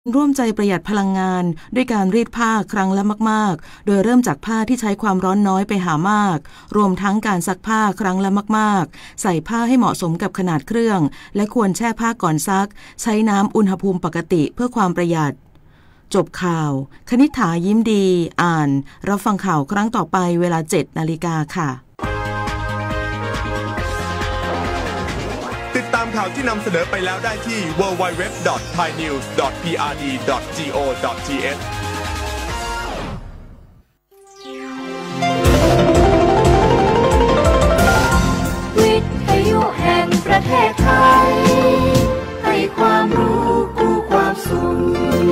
ร่วมใจประหยัดพลังงานด้วยการรีดผ้าครั้งละมากๆโดยเริ่มจากผ้าที่ใช้ความร้อนน้อยไปหามากรวมทั้งการซักผ้าครั้งละมากๆใส่ผ้าให้เหมาะสมกับขนาดเครื่องและควรแช่ผ้าก่อนซักใช้น้ำอุณหภูมิปกติเพื่อความประหยัดจบข่าวคณิษฐายิ้มดีอ่านรับฟังข่าวครั้งต่อไปเวลา 7:00 น.ค่ะติดตามข่าวที่นำเสนอไปแล้วได้ที่ www.thainews.prd.go.th วิทยุแห่งประเทศไทยให้ความรู้กู้ความสุข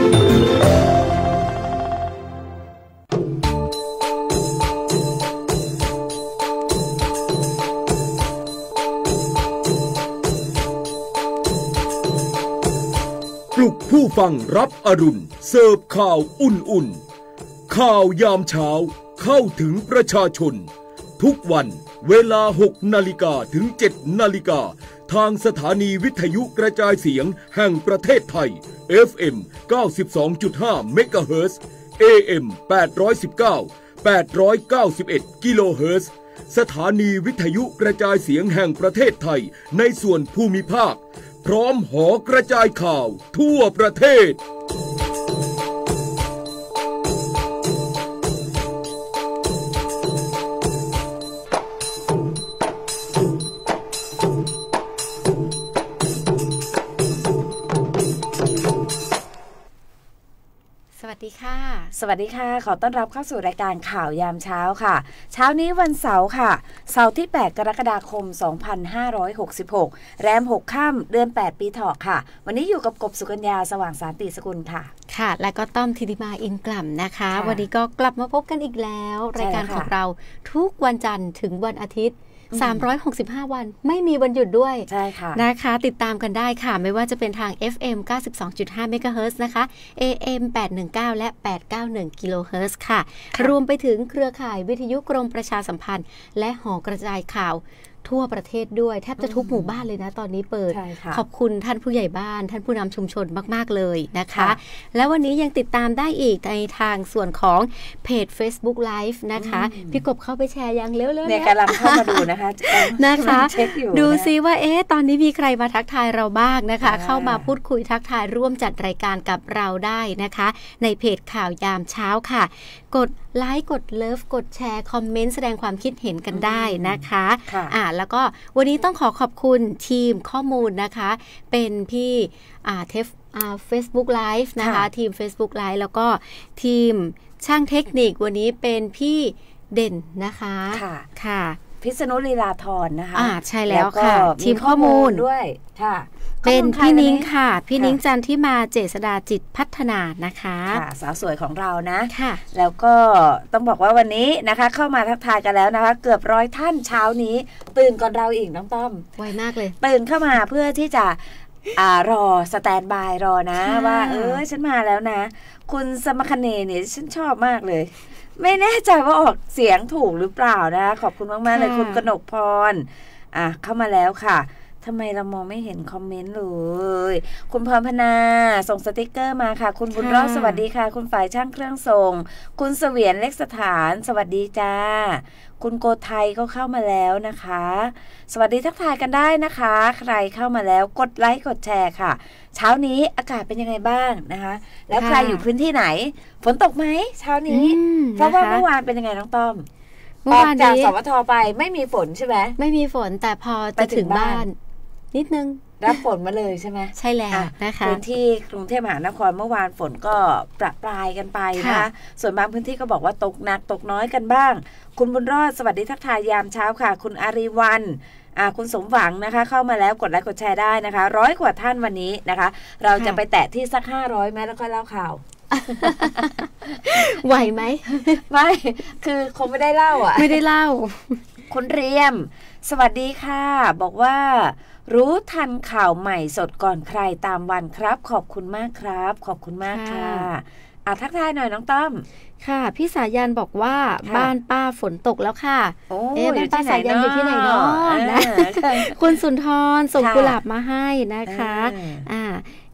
ปลุกผู้ฟังรับอรุณเสิร์ฟข่าวอุ่นๆข่าวยามเช้าเข้าถึงประชาชนทุกวันเวลา 6:00 น.ถึง 7:00 น.ทางสถานีวิทยุกระจายเสียงแห่งประเทศไทย FM 92.5 เมกะเฮิรตซ์ AM 819 891 กิโลเฮิรตซ์ สถานีวิทยุกระจายเสียงแห่งประเทศไทยในส่วนภูมิภาคพร้อมหอกระจายข่าวทั่วประเทศสวัสดีค่ะขอต้อนรับเข้าสู่รายการข่าวยามเช้าค่ะเช้านี้วันเสาร์ค่ะเสาร์ที่8กรกฎาคม2566แรม6ค่ำเดือน8ปีเถาะค่ะวันนี้อยู่กับกบสุกัญญาสว่างสารติสกุลค่ะค่ะและก็ต้อมธิติมาอินกล่ำนะคะวันนี้ก็กลับมาพบกันอีกแล้วรายการของเราทุกวันจันทร์ถึงวันอาทิตย์365 วันไม่มีวันหยุดด้วยใช่ค่ะนะคะติดตามกันได้ค่ะไม่ว่าจะเป็นทาง FM 92.5 เมกะเฮิรตซ์นะคะ AM 819 และ 891 กิโลเฮิรตซ์ค่ะรวมไปถึงเครือข่ายวิทยุกรมประชาสัมพันธ์และหอกระจายข่าวทั่วประเทศด้วยแทบจะทุกหมู่บ้านเลยนะตอนนี้เปิดขอบคุณท่านผู้ใหญ่บ้านท่านผู้นำชุมชนมากๆเลยนะคะแล้ววันนี้ยังติดตามได้อีกในทางส่วนของเพจ Facebook Live นะคะพี่กบเข้าไปแชร์ยังเร็วๆเนี่ยกำลังเข้ามาดูนะคะดูซิว่าตอนนี้มีใครมาทักทายเราบ้างนะคะเข้ามาพูดคุยทักทายร่วมจัดรายการกับเราได้นะคะในเพจข่าวยามเช้าค่ะกดไลค์กดเลิฟกดแชร์คอมเมนต์แสดงความคิดเห็นกันได้นะคะแล้วก็วันนี้ต้องขอบคุณทีมข้อมูลนะคะเป็นพี่Facebook Live นะคะทีม Facebook Live แล้วก็ทีมช่างเทคนิควันนี้เป็นพี่เด่นนะคะค่ะพิษณุลีลาธรนะคะใช่แล้วค่ะทีมข้อมูลด้วยค่ะเป็นพี่นิ้งค่ะพี่นิ้งจันที่มาเจษฎาจิตพัฒนานะคะค่ะสาวสวยของเรานะค่ะแล้วก็ต้องบอกว่าวันนี้นะคะเข้ามาทักทายกันแล้วนะคะเกือบ100ท่านเช้านี้ตื่นก่อนเราอีกน้องต้อมไวมากเลยตื่นเข้ามาเพื่อที่จะรอสแตนบายรอนะว่าฉันมาแล้วนะคุณสมคเนเนี่ยฉันชอบมากเลยไม่แน่ใจว่าออกเสียงถูกหรือเปล่านะขอบคุณมากๆเลยคุณกนกพรเข้ามาแล้วค่ะทำไมเรามองไม่เห็นคอมเมนต์เลยคุณพรพนาส่งสติกเกอร์มาค่ะคุณบุญรอดสวัสดีค่ะคุณฝ่ายช่างเครื่องส่งคุณเสวียนเล็กสถานสวัสดีจ้าคุณโกไทยก็เข้ามาแล้วนะคะสวัสดีทักทายกันได้นะคะใครเข้ามาแล้วกดไลค์กดแชร์ค่ะเช้านี้อากาศเป็นยังไงบ้างนะคะแล้วใครอยู่พื้นที่ไหนฝนตกไหมเช้านี้เพราะว่าเมื่อวานเป็นยังไงน้องต้อมออกจากสวทไปไม่มีฝนใช่ไหมไม่มีฝนแต่พอจะถึงบ้านนิดนึงรับฝนมาเลยใช่ไหมใช่แล้วนะคะพื้นที่กรุงเทพมหานครเมื่อวานฝนก็ประปรายกันไปนะคะส่วนบางพื้นที่ก็บอกว่าตกหนักตกน้อยกันบ้างคุณบุญรอดสวัสดีทักทายยามเช้าค่ะคุณอารีวันคุณสมหวังนะคะเข้ามาแล้วกดไลค์กดแชร์ได้นะคะ100 กว่าท่านวันนี้นะคะเราจะไปแตะที่สัก500ไหมแล้วก็เล่าข่าวไหวไหมไม่คือคงไม่ได้เล่าไม่ได้เล่าคุณเรียมสวัสดีค่ะบอกว่ารู้ทันข่าวใหม่สดก่อนใครตามวันครับขอบคุณมากครับขอบคุณมากค่ะทักทายหน่อยน้องต้อมค่ะพี่สายันบอกว่าบ้านป้าฝนตกแล้วค่ะบ้านป้าสายันอยู่ที่ไหนเนาะนะคุณสุนทรส่งกุหลาบมาให้นะคะ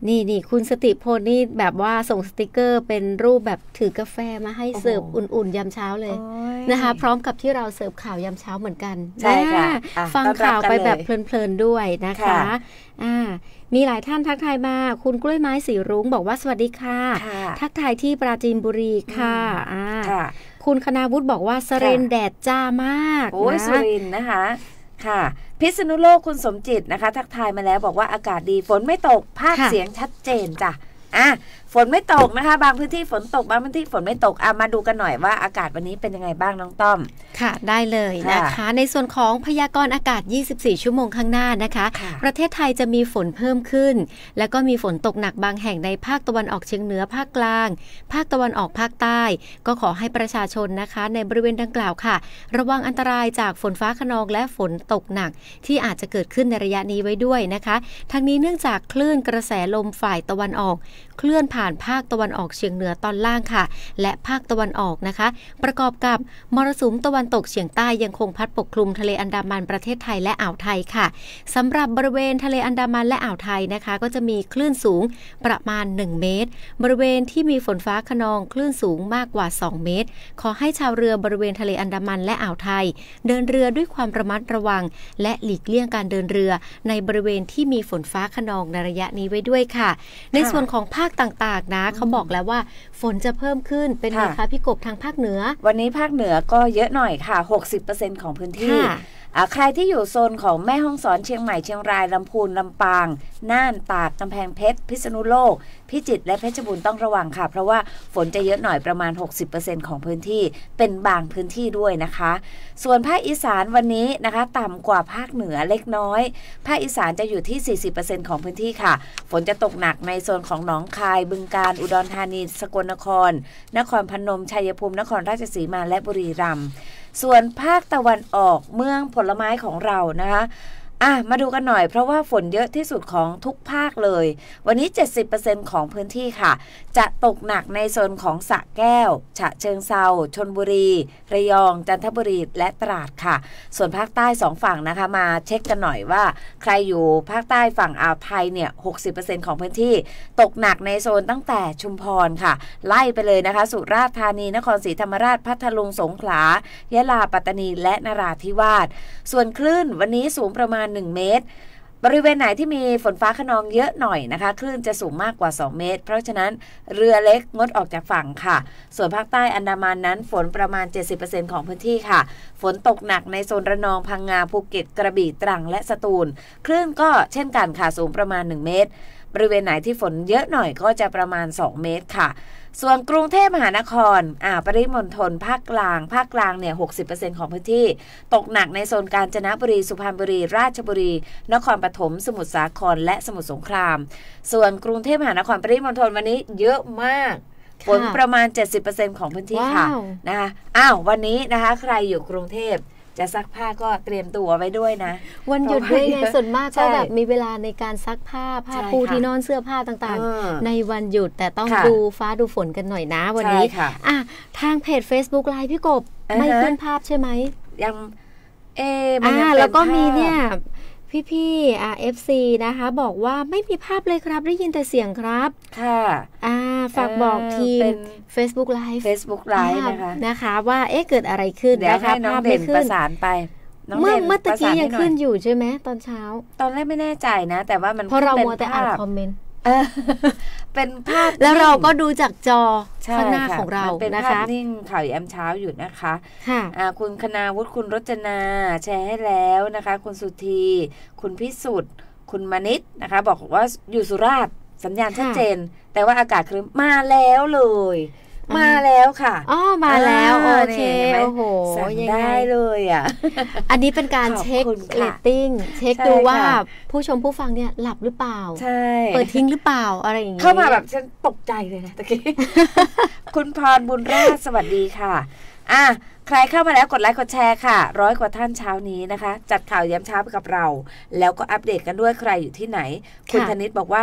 นี่คุณสติพลนี่แบบว่าส่งสติกเกอร์เป็นรูปแบบถือกาแฟมาให้เสิร์ฟอุ่นๆยามเช้าเลยนะคะพร้อมกับที่เราเสิร์ฟข่าวยามเช้าเหมือนกันใช่ค่ะฟังข่าวไปแบบเพลินๆด้วยนะคะมีหลายท่านทักทายมาคุณกล้วยไม้สีรุ้งบอกว่าสวัสดีค่ะทักทายที่ปราจีนบุรีค่ะคุณคณาวุฒิบอกว่าสเรนแดดจ้ามากโอ้ยสเรนนะคะค่ะพิษณุโลกคุณสมจิตนะคะทักทายมาแล้วบอกว่าอากาศดีฝนไม่ตกภาคเสียงชัดเจนจ้ะฝนไม่ตกนะคะบางพื้นที่ฝนตกบางพื้นที่ฝนไม่ตกมาดูกันหน่อยว่าอากาศวันนี้เป็นยังไงบ้างน้องต้อมค่ะได้เลยนะคะในส่วนของพยากรณ์อากาศ24ชั่วโมงข้างหน้านะคะประเทศไทยจะมีฝนเพิ่มขึ้นแล้วก็มีฝนตกหนักบางแห่งในภาคตะวันออกเฉียงเหนือภาคกลางภาคตะวันออกภาคใต้ก็ขอให้ประชาชนนะคะในบริเวณดังกล่าวค่ะระวังอันตรายจากฝนฟ้าคะนองและฝนตกหนักที่อาจจะเกิดขึ้นในระยะนี้ไว้ด้วยนะคะทั้งนี้เนื่องจากคลื่นกระแสลมฝ่ายตะวันออกเคลื่อนผ่านภาคตะวันออกเฉียงเหนือตอนล่างค่ะและภาคตะวันออกนะคะประกอบกับมรสุมตะวันตกเฉียงใต้ยังคงพัดปกคลุมทะเลอันดามันประเทศไทยและอ่าวไทยค่ะสำหรับบริเวณทะเลอันดามันและอ่าวไทยนะคะก็จะมีคลื่นสูงประมาณ1เมตรบริเวณที่มีฝนฟ้าคะนองคลื่นสูงมากกว่า2เมตรขอให้ชาวเรือบริเวณทะเลอันดามันและอ่าวไทยเดินเรือด้วยความระมัดระวังและหลีกเลี่ยงการเดินเรือในบริเวณที่มีฝนฟ้าคะนองในระยะนี้ไว้ด้วยค่ะในส่วนของภาคต่างๆนะเขาบอกแล้วว่าฝนจะเพิ่มขึ้นเป็นไงคะพี่กบทางภาคเหนือวันนี้ภาคเหนือก็เยอะหน่อยค่ะ 60% ของพื้นที่ใครที่อยู่โซนของแม่ฮ่องสอนเชียงใหม่เชียงรายลำพูนลำปางน่านตากกำแพงเพชรพิษณุโลกพิจิตรและเพชรบูรณ์ต้องระวังค่ะเพราะว่าฝนจะเยอะหน่อยประมาณ 60% ของพื้นที่เป็นบางพื้นที่ด้วยนะคะส่วนภาคอีสานวันนี้นะคะต่ำกว่าภาคเหนือเล็กน้อยภาคอีสานจะอยู่ที่ 40% ของพื้นที่ค่ะฝนจะตกหนักในโซนของหนองคายบึงกาฬอุดรธานีสกลนครนครพนมชัยภูมินครราชสีมาและบุรีรัมย์ส่วนภาคตะวันออกเมืองผลไม้ของเรานะคะมาดูกันหน่อยเพราะว่าฝนเยอะที่สุดของทุกภาคเลยวันนี้ 70% ของพื้นที่ค่ะจะตกหนักในโซนของสระแก้วฉะเชิงเทราชลบุรีระยองจันทบุรีและตราดค่ะส่วนภาคใต้2ฝั่งนะคะมาเช็คกันหน่อยว่าใครอยู่ภาคใต้ฝั่งอ่าวไทยเนี่ย 60% ของพื้นที่ตกหนักในโซนตั้งแต่ชุมพรค่ะไล่ไปเลยนะคะสุราษฎร์ธานีนครศรีธรรมราชพัทลุงสงขลายะลาปัตตานีและนราธิวาสส่วนคลื่นวันนี้สูงประมาณ1 เมตรบริเวณไหนที่มีฝนฟ้าคะนองเยอะหน่อยนะคะคลื่นจะสูงมากกว่า2 เมตรเพราะฉะนั้นเรือเล็กงดออกจากฝั่งค่ะส่วนภาคใต้อันดามันนั้นฝนประมาณ 70% ของพื้นที่ค่ะฝนตกหนักในโซนระนองพังงาภูเก็ตกระบี่ตรังและสตูลคลื่นก็เช่นกันค่ะสูงประมาณ1 เมตรบริเวณไหนที่ฝนเยอะหน่อยก็จะประมาณ2 เมตรค่ะส่วนกรุงเทพมหานครปริมณฑลภาคกลางเนี่ย 60% ของพื้นที่ตกหนักในโซนกาญจนบุรีสุพรรณบุรีราชบุรีนครปฐมสมุทรสาครและสมุทรสงครามส่วนกรุงเทพมหานครปริมณฑลวันนี้เยอะมากฝนประมาณ 70% ของพื้นที่ค่ะนะคะวันนี้นะคะใครอยู่กรุงเทพจะซักผ้าก็เตรียมตัวไว้ด้วยนะวันหยุดด้วยไงส่วนมากก็แบบมีเวลาในการซักผ้าปูที่นอนเสื้อผ้าต่างๆในวันหยุดแต่ต้องดูฟ้าดูฝนกันหน่อยนะวันนี้ทางเพจ Facebook Live พี่กบไม่ขึ้นภาพใช่ไหมยังแล้วก็มีเนี่ยพี่ๆFC นะคะบอกว่าไม่มีภาพเลยครับได้ยินแต่เสียงครับค่ะฝากบอกทีม Facebook Live นะคะว่าเกิดอะไรขึ้นนะคะภาพไม่ขึ้นประสานไปเมื่อตะกี้ยังขึ้นอยู่ใช่ไหมตอนเช้าตอนแรกไม่แน่ใจนะแต่ว่ามันเพราะเรามัวแต่อ่านคอมเมนต์เป็นภาพแล้วเราก็ดูจากจอข้างหน้าของเราเป็นภาพนิ่งข่าวยามเช้าอยู่นะคะคุณคณาวุฒิคุณรจนาแชร์ให้แล้วนะคะคุณสุธีคุณพิสุทธิ์คุณมณิษฐ์นะคะบอกว่าอยู่สุราษฎร์สัญญาณชัดเจนแต่ว่าอากาศครึ้มมาแล้วเลยมาแล้วค่ะมาแล้วโอเคโอ้โหยังได้เลยอันนี้เป็นการเช็คเรตติ้งเช็คดูว่าผู้ชมผู้ฟังเนี่ยหลับหรือเปล่าใช่เปิดทิ้งหรือเปล่าอะไรอย่างนี้เข้ามาแบบฉันตกใจเลยนะตะกี้คุณพรบุญราชสวัสดีค่ะใครเข้ามาแล้วกดไลค์กดแชร์ค่ะ100 กว่าท่านเช้านี้นะคะจัดข่าวยามเช้าไปกับเราแล้วก็อัปเดตกันด้วยใครอยู่ที่ไหนคุณธนิตบอกว่า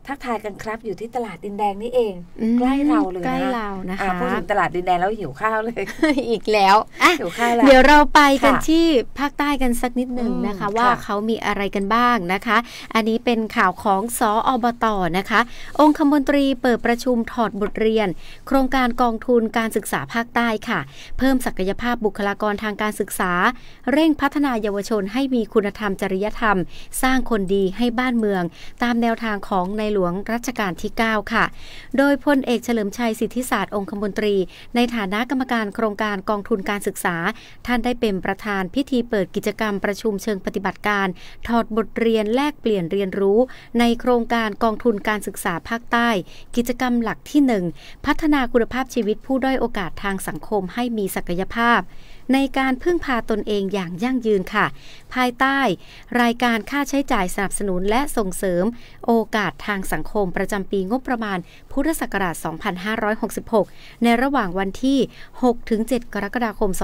ทักทายกันครับอยู่ที่ตลาดดินแดงนี่เองใกล้เราเลยนะใกล้เรานะคะพูดถึงตลาดดินแดงแล้วหิวข้าวเลยอีกแล้วหิวข้าวแล้วเดี๋ยวเราไปกันที่ภาคใต้กันสักนิดหนึ่งนะคะว่าเขามีอะไรกันบ้างนะคะอันนี้เป็นข่าวของสอบต.นะคะองคมนตรีเปิดประชุมถอดบทเรียนโครงการกองทุนการศึกษาภาคใต้ค่ะเพิ่มศักยภาพบุคลากรทางการศึกษาเร่งพัฒนาเยาวชนให้มีคุณธรรมจริยธรรมสร้างคนดีให้บ้านเมืองตามแนวทางของในหลวงรัชกาลที่ 9 ค่ะโดยพลเอกเฉลิมชัยสิทธิศาสตร์องคมนตรีในฐานะกรรมการโครงการกองทุนการศึกษาท่านได้เป็นประธานพิธีเปิดกิจกรรมประชุมเชิงปฏิบัติการถอดบทเรียนแลกเปลี่ยนเรียนรู้ในโครงการกองทุนการศึกษาภาคใต้กิจกรรมหลักที่ 1 พัฒนาคุณภาพชีวิตผู้ด้อยโอกาสทางสังคมให้มีศักยภาพในการพึ่งพาตนเองอย่างยั่งยืนค่ะภายใต้รายการค่าใช้จ่ายสนับสนุนและส่งเสริมโอกาสทางสังคมประจำปีงบประมาณพุทธศักราช 2566 ในระหว่างวันที่ 6-7 กรกฎาคม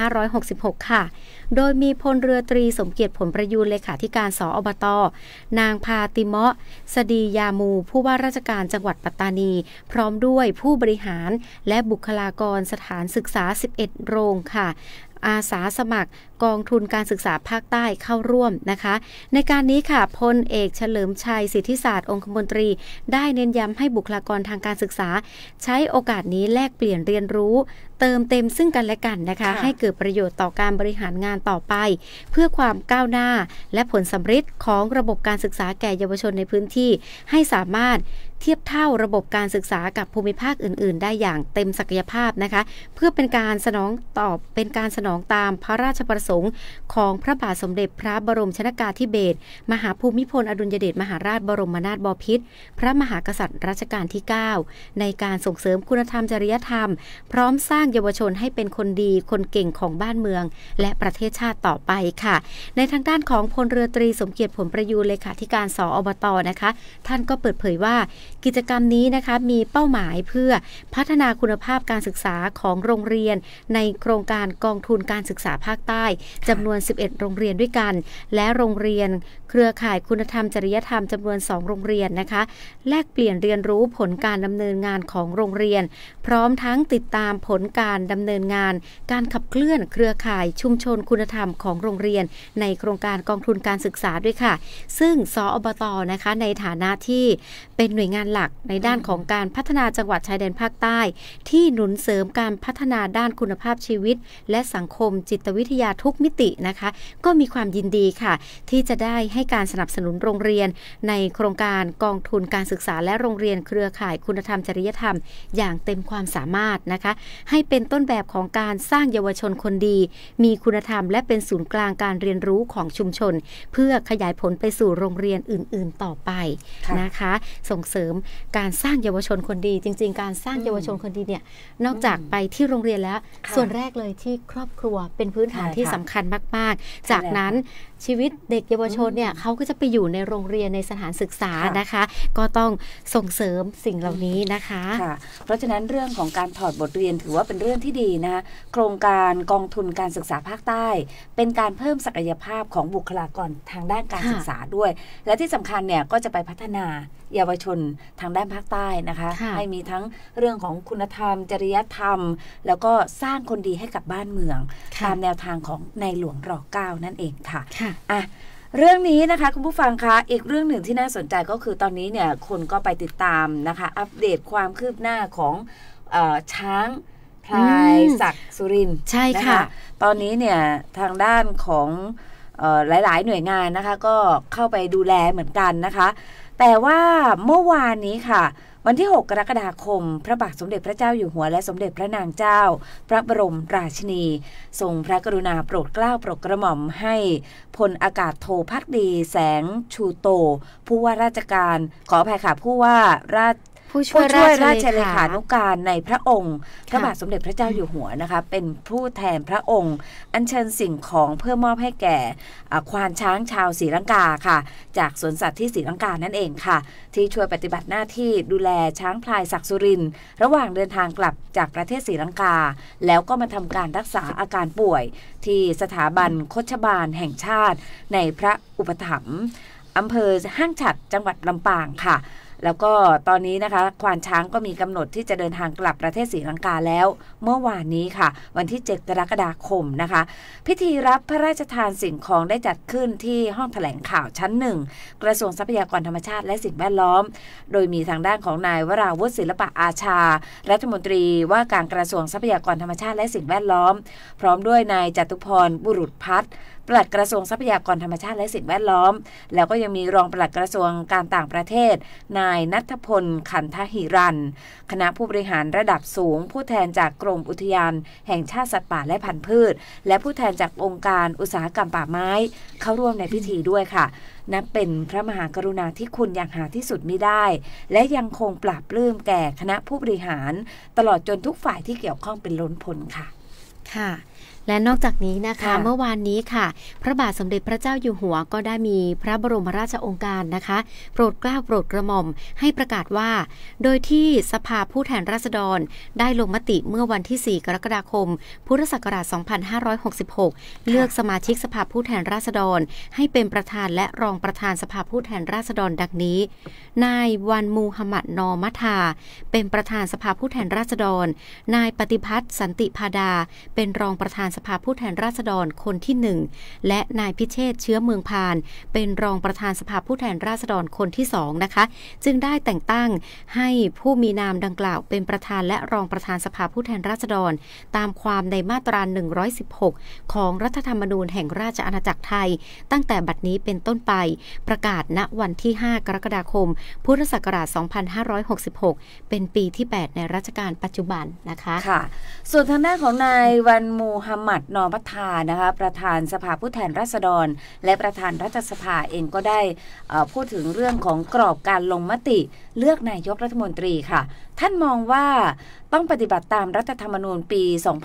2566 ค่ะโดยมีพลเรือตรีสมเกียรติผลประยูรเลขาธิการสอบต.นางพาติเมาะสดียามูผู้ว่าราชการจังหวัดปัตตานีพร้อมด้วยผู้บริหารและบุคลากรสถานศึกษา 11 โรงค่ะอาสาสมัครกองทุนการศึกษาภาคใต้เข้าร่วมนะคะในการนี้ค่ะพลเอกเฉลิมชัยสิทธิศาสตร์องคมนตรีได้เน้นย้ำให้บุคลากรทางการศึกษาใช้โอกาสนี้แลกเปลี่ยนเรียนรู้เติมเต็มซึ่งกันและกันนะคะให้เกิดประโยชน์ต่อการบริหารงานต่อไปเพื่อความก้าวหน้าและผลสำฤทธิ์ของระบบการศึกษาแก่เยาวชนในพื้นที่ให้สามารถเทียบเท่าระบบการศึกษากับภูมิภาคอื่นๆได้อย่างเต็มศักยภาพนะคะเพื่อเป็นการสนองตามพระราชประสงค์ของพระบาทสมเด็จพระบรมชนกาธิเบศรมหาภูมิพลอดุลยเดชมหาราชบรมนาถบพิตรพระมหากษัตริย์รัชกาลที่ 9 ในการส่งเสริมคุณธรรมจริยธรรมพร้อมสร้างเยาวชนให้เป็นคนดีคนเก่งของบ้านเมืองและประเทศชาติต่อไปค่ะในทางด้านของพลเรือตรีสมเกียรติผลประยูรเลขาธิการสอบต.นะคะท่านก็เปิดเผยว่ากิจกรรมนี้นะคะมีเป้าหมายเพื่อพัฒนาคุณภาพการศึกษาของโรงเรียนในโครงการกองทุนการศึกษาภาคใต้จำนวน 11 โรงเรียนด้วยกันและโรงเรียนเครือข่ายคุณธรรมจริยธรรมจำนวน 2 โรงเรียนนะคะแลกเปลี่ยนเรียนรู้ผลการดำเนินงานของโรงเรียนพร้อมทั้งติดตามผลการดำเนินงานการขับเคลื่อนเครือข่ายชุมชนคุณธรรมของโรงเรียนในโครงการกองทุนการศึกษาด้วยค่ะซึ่งสอบต.นะคะในฐานะที่เป็นหน่วยงานหลักในด้านของการพัฒนาจังหวัดชายแดนภาคใต้ที่หนุนเสริมการพัฒนาด้านคุณภาพชีวิตและสังคมจิตวิทยาทุกมิตินะคะก็มีความยินดีค่ะที่จะได้ให้การสนับสนุนโรงเรียนในโครงการกองทุนการศึกษาและโรงเรียนเครือข่ายคุณธรรมจริยธรรมอย่างเต็มความสามารถนะคะให้เป็นต้นแบบของการสร้างเยาวชนคนดีมีคุณธรรมและเป็นศูนย์กลางการเรียนรู้ของชุมชนเพื่อขยายผลไปสู่โรงเรียนอื่นๆต่อไปนะคะส่งเสริมการสร้างเยาวชนคนดีจริงๆการสร้างเยาวชนคนดีเนี่ยนอกจากไปที่โรงเรียนแล้วส่วนแรกเลยที่ครอบครัวเป็นพื้นฐานที่สำคัญมากๆจากนั้นชีวิตเด็กเยาวชนเนี่ยเขาก็จะไปอยู่ในโรงเรียนในสถานศึกษานะคะก็ต้องส่งเสริมสิ่งเหล่านี้นะคะเพราะฉะนั้นเรื่องของการถอดบทเรียนถือว่าเป็นเรื่องที่ดีนะโครงการกองทุนการศึกษาภาคใต้เป็นการเพิ่มศักยภาพของบุคลากรทางด้านการศึกษาด้วยและที่สำคัญเนี่ยก็จะไปพัฒนาเยาวชนทางด้านภาคใต้นะคะให้มีทั้งเรื่องของคุณธรรมจริยธรรมแล้วก็สร้างคนดีให้กับบ้านเมืองตามแนวทางของในหลวงร.9 นั่นเองค่ะเรื่องนี้นะคะคุณผู้ฟังคะอีกเรื่องหนึ่งที่น่าสนใจก็คือตอนนี้เนี่ยคนก็ไปติดตามนะคะอัปเดตความคืบหน้าของช้างพลายศักดิ์สุรินทร์ใช่ค่ะตอนนี้เนี่ยทางด้านของหลายๆหน่วยงานนะคะก็เข้าไปดูแลเหมือนกันนะคะแต่ว่าเมื่อวานนี้ค่ะวันที่ 6 กรกฎาคมพระบาทสมเด็จพระเจ้าอยู่หัวและสมเด็จพระนางเจ้าพระบรมราชินีทรงพระกรุณาโปรดเกล้าโปรดกระหม่อมให้พลอากาศโทภักดีแสงชูโตผู้ว่าราชการขออภัยค่ะผู้ว่าผู้ช่วยราชเลขานุการในพระองค์พระบาทสมเด็จพระเจ้าอยู่หัวนะคะเป็นผู้แทนพระองค์อัญเชิญสิ่งของเพื่อมอบให้แก่ควานช้างชาวศรีลังกาค่ะจากสวนสัตว์ที่ศรีลังกานั่นเองค่ะที่ช่วยปฏิบัติหน้าที่ดูแลช้างพลายศักดิ์สุรินทร์ระหว่างเดินทางกลับจากประเทศศรีลังกาแล้วก็มาทำการรักษาอาการป่วยที่สถาบันโคชบาลแห่งชาติในพระอุปถัมภ์อำเภอห้างฉัตรจังหวัดลำปางค่ะแล้วก็ตอนนี้นะคะควานช้างก็มีกำหนดที่จะเดินทางกลับประเทศศรีลังกาแล้วเมื่อวานนี้ค่ะวันที่7กรกฎาคมนะคะพิธีรับพระราชทานสิ่งของได้จัดขึ้นที่ห้องแถลงข่าวชั้น1กระทรวงทรัพยากรธรรมชาติและสิ่งแวดล้อมโดยมีทางด้านของนายวราวุฒิศิลปะอาชารัฐมนตรีว่าการกระทรวงทรัพยากรธรรมชาติและสิ่งแวดล้อมพร้อมด้วยนายจตุพรบุรุษพัฒน์ปลัดกระทรวงทรัพยากรธรรมชาติและสิ่งแวดล้อมแล้วก็ยังมีรองปลัดกระทรวงการต่างประเทศนายณัฐพลขันธหิรันคณะผู้บริหารระดับสูงผู้แทนจากกรมอุทยานแห่งชาติสัตว์ป่าและพันธุ์พืชและผู้แทนจากองค์การอุตสาหกรรมป่าไม้เข้าร่วมในพิธีด้วยค่ะนับเป็นพระมหากรุณาธิคุณอย่างหาที่สุดมิได้และยังคงปราบปลื้มแก่คณะผู้บริหารตลอดจนทุกฝ่ายที่เกี่ยวข้องเป็นล้นพ้นค่ะค่ะและนอกจากนี้นะคะเมื่อวานนี้ค่ะพระบาทสมเด็จพระเจ้าอยู่หัวก็ได้มีพระบรมราชโองการนะคะโปรดเกล้าโปรดกระหม่อมให้ประกาศว่าโดยที่สภาผู้แทนราษฎรได้ลงมติเมื่อวันที่4กรกฎาคมพุทธศักราช2566เลือกสมาชิกสภาผู้แทนราษฎรให้เป็นประธานและรองประธานสภาผู้แทนราษฎรดังนี้นายวันมูฮัมหมัดนอมัทาเป็นประธานสภาผู้แทนราษฎรนายปฏิพัฒน์สันติพาดาเป็นรองประธานสภาผู้แทนราษฎรคนที่1และนายพิเชษฐ์เชื้อเมืองพานเป็นรองประธานสภาผู้แทนราษฎรคนที่2นะคะจึงได้แต่งตั้งให้ผู้มีนามดังกล่าวเป็นประธานและรองประธานสภาผู้แทนราษฎรตามความในมาตรา116ของรัฐธรรมนูญแห่งราชอาณาจักรไทยตั้งแต่บัดนี้เป็นต้นไปประกาศณวันที่5กรกฎาคมพุทธศักราช2566เป็นปีที่8ในรัชกาลปัจจุบันนะคะค่ะส่วนทางด้านของนายวันมูฮัมหมัดนอมัทานะคะประธานสภาผู้แทนราษฎรและประธานรัฐสภาเองก็ได้พูดถึงเรื่องของกรอบการลงมติเลือกนายกรัฐมนตรีค่ะท่านมองว่าต้องปฏิบัติตามรัฐธรรมนูญปี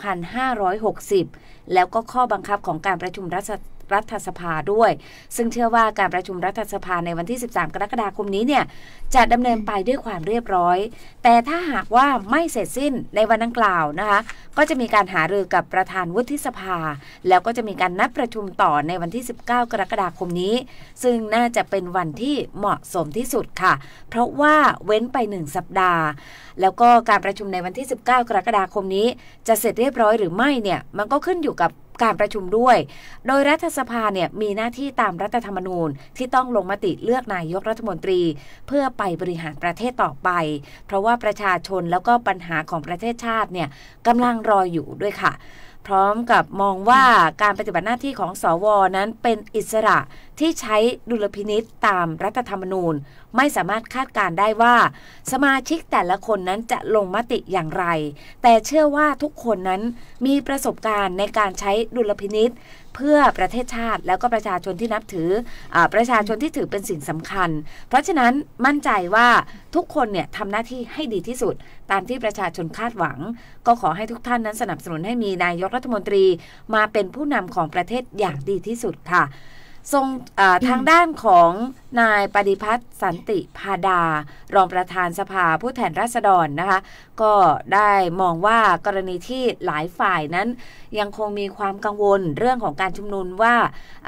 2560 แล้วก็ข้อบังคับของการประชุมรัฐสภาด้วยซึ่งเชื่อว่าการประชุมรัฐสภาในวันที่13กรกฎาคมนี้เนี่ยจะดำเนินไปด้วยความเรียบร้อยแต่ถ้าหากว่าไม่เสร็จสิ้นในวันดังกล่าวนะคะก็จะมีการหารือกับประธานวุฒิสภาแล้วก็จะมีการนัดประชุมต่อในวันที่19กรกฎาคมนี้ซึ่งน่าจะเป็นวันที่เหมาะสมที่สุดค่ะเพราะว่าเว้นไป1สัปดาห์แล้วก็การประชุมในวันที่19กรกฎาคมนี้จะเสร็จเรียบร้อยหรือไม่เนี่ยมันก็ขึ้นอยู่กับการประชุมด้วยโดยรัฐสภาเนี่ยมีหน้าที่ตามรัฐธรรมนูญที่ต้องลงมติเลือกนายกรัฐมนตรีเพื่อไปบริหารประเทศต่อไปเพราะว่าประชาชนแล้วก็ปัญหาของประเทศชาติเนี่ยกำลังรออยู่ด้วยค่ะพร้อมกับมองว่าการปฏิบัติหน้าที่ของสวนั้นเป็นอิสระที่ใช้ดุลพินิจตามรัฐธรรมนูญไม่สามารถคาดการได้ว่าสมาชิกแต่ละคนนั้นจะลงมติอย่างไรแต่เชื่อว่าทุกคนนั้นมีประสบการณ์ในการใช้ดุลพินิจเพื่อประเทศชาติแล้วก็ประชาชนที่นับถือประชาชนที่ถือเป็นสิ่งสำคัญเพราะฉะนั้นมั่นใจว่าทุกคนเนี่ยทำหน้าที่ให้ดีที่สุดตามที่ประชาชนคาดหวังก็ขอให้ทุกท่านนั้นสนับสนุนให้มีนายกรัฐมนตรีมาเป็นผู้นำของประเทศอย่างดีที่สุดค่ะทางด้านของนายปฏิพัฒน์สันติพาดารองประธานสภาผู้แทนราษฎรนะคะก็ได้มองว่ากรณีที่หลายฝ่ายนั้นยังคงมีความกังวลเรื่องของการชุมนุมว่า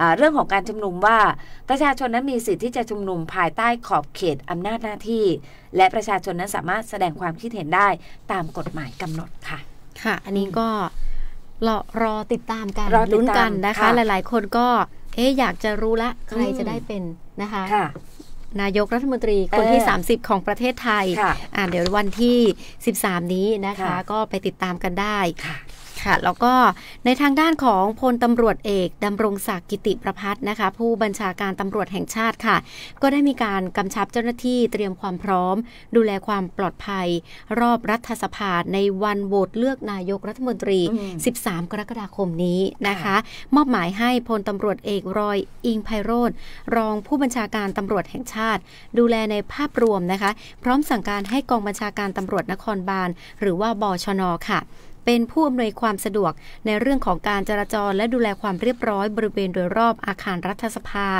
ประชาชนนั้นมีสิทธิ์ที่จะชุมนุมภายใต้ขอบเขตอำนาจหน้าที่และประชาชนนั้นสามารถแสดงความคิดเห็นได้ตามกฎหมายกำหนดค่ะค่ะอันนี้ก็รอติดตามกันลุ้นกันนะคะหลายๆคนก็อยากจะรู้ละใครจะได้เป็นนะคะนายกรัฐมนตรีคนที่30ของประเทศไทยเดี๋ยววันที่13นี้นะคะก็ไปติดตามกันได้ค่ะแล้วก็ในทางด้านของพลตำรวจเอกดำรงศักดิ์กิติประภัสนะคะผู้บัญชาการตำรวจแห่งชาติค่ะก็ได้มีการกำชับเจ้าหน้าที่เตรียมความพร้อมดูแลความปลอดภัยรอบรัฐสภาในวันโหวตเลือกนายกรัฐมนตรี13กรกฎาคมนี้นะคะมอบหมายให้พลตำรวจเอกรอยอิงไพโรจน์รองผู้บัญชาการตำรวจแห่งชาติดูแลในภาพรวมนะคะพร้อมสั่งการให้กองบัญชาการตำรวจนครบาลหรือว่าบชน.ค่ะเป็นผู้อำนวยความสะดวกในเรื่องของการจราจรและดูแลความเรียบร้อยบริเวณโดยรอบอาคารรัฐสภา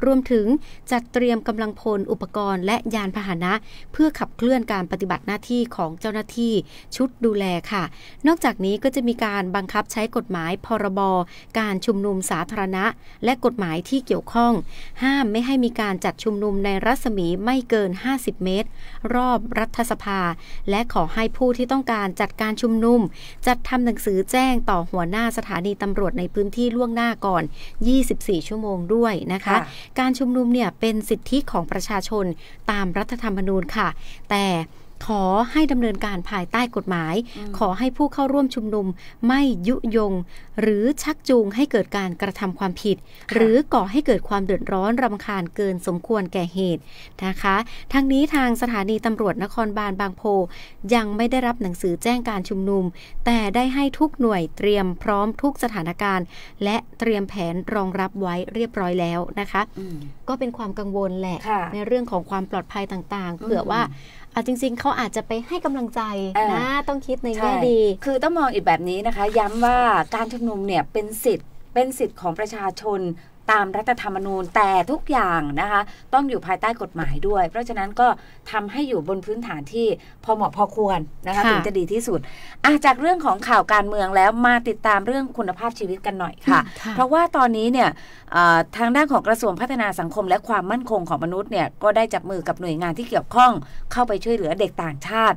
รวมถึงจัดเตรียมกำลังพลอุปกรณ์และยานพาหนะเพื่อขับเคลื่อนการปฏิบัติหน้าที่ของเจ้าหน้าที่ชุดดูแลค่ะนอกจากนี้ก็จะมีการบังคับใช้กฎหมายพรบการชุมนุมสาธารณะและกฎหมายที่เกี่ยวข้องห้ามไม่ให้มีการจัดชุมนุมในรัศมีไม่เกิน50 เมตรรอบรัฐสภาและขอให้ผู้ที่ต้องการจัดการชุมนุมจัดทำหนังสือแจ้งต่อหัวหน้าสถานีตำรวจในพื้นที่ล่วงหน้าก่อน24 ชั่วโมงด้วยนะคะการชุมนุมเนี่ยเป็นสิทธิของประชาชนตามรัฐธรรมนูญค่ะแต่ขอให้ดำเนินการภายใต้กฎหมายขอให้ผู้เข้าร่วมชุมนุมไม่ยุยงหรือชักจูงให้เกิดการกระทำความผิดหรือก่อให้เกิดความเดือดร้อนรำคาญเกินสมควรแก่เหตุนะคะทั้งนี้ทางสถานีตำรวจนครบาลบางโพยังไม่ได้รับหนังสือแจ้งการชุมนุมแต่ได้ให้ทุกหน่วยเตรียมพร้อมทุกสถานการณ์และเตรียมแผนรองรับไว้เรียบร้อยแล้วนะคะก็เป็นความกังวลแหละในเรื่องของความปลอดภัยต่างๆเผื่อว่าจริงๆเขาอาจจะไปให้กำลังใจนะต้องคิดในแง่ดีคือต้องมองอีกแบบนี้นะคะย้ำว่าการชุมนุมเนี่ยเป็นสิทธิ์ของประชาชนตามรัฐธรรมนูญแต่ทุกอย่างนะคะต้องอยู่ภายใต้กฎหมายด้วยเพราะฉะนั้นก็ทำให้อยู่บนพื้นฐานที่พอเหมาะพอควรนะคะถึงจะดีที่สุดจากเรื่องของข่าวการเมืองแล้วมาติดตามเรื่องคุณภาพชีวิตกันหน่อยค่ะเพราะว่าตอนนี้เนี่ยทางด้านของกระทรวงพัฒนาสังคมและความมั่นคงของมนุษย์เนี่ยก็ได้จับมือกับหน่วยงานที่เกี่ยวข้องเข้าไปช่วยเหลือเด็กต่างชาติ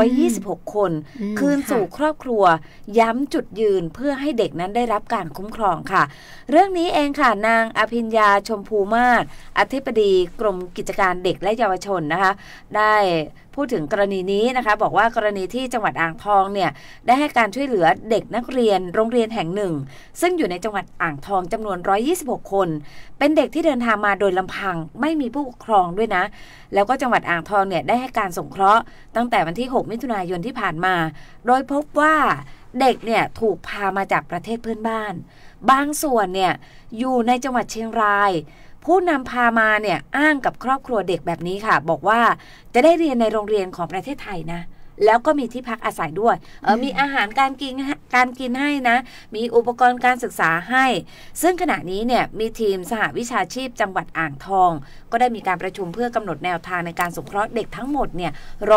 126 คนคืนสู่ครอบครัวย้ำจุดยืนเพื่อให้เด็กนั้นได้รับการคุ้มครองค่ะเรื่องนี้เองค่ะนางอภิญญาชมพูมาศอธิบดีกรมกิจการเด็กและเยาวชนนะคะได้พูดถึงกรณีนี้นะคะบอกว่ากรณีที่จังหวัดอ่างทองเนี่ยได้ให้การช่วยเหลือเด็กนักเรียนโรงเรียนแห่งหนึ่งซึ่งอยู่ในจังหวัดอ่างทองจำนวน126 คนเป็นเด็กที่เดินทางมาโดยลำพังไม่มีผู้ปกครองด้วยนะแล้วก็จังหวัดอ่างทองเนี่ยได้ให้การสงเคราะห์ตั้งแต่วันที่6 มิถุนายนที่ผ่านมาโดยพบว่าเด็กเนี่ยถูกพามาจากประเทศเพื่อนบ้านบางส่วนเนี่ยอยู่ในจังหวัดเชียงรายผู้นำพามาเนี่ยอ้างกับครอบครัวเด็กแบบนี้ค่ะบอกว่าจะได้เรียนในโรงเรียนของประเทศไทยนะแล้วก็มีที่พักอาศัยด้วยมีอาหารการกินให้นะมีอุปกรณ์การศึกษาให้ซึ่งขณะนี้เนี่ยมีทีมสหวิชาชีพจังหวัดอ่างทองก็ได้มีการประชุมเพื่อกำหนดแนวทางในการสงเคราะห์เด็กทั้งหมดเนี่ย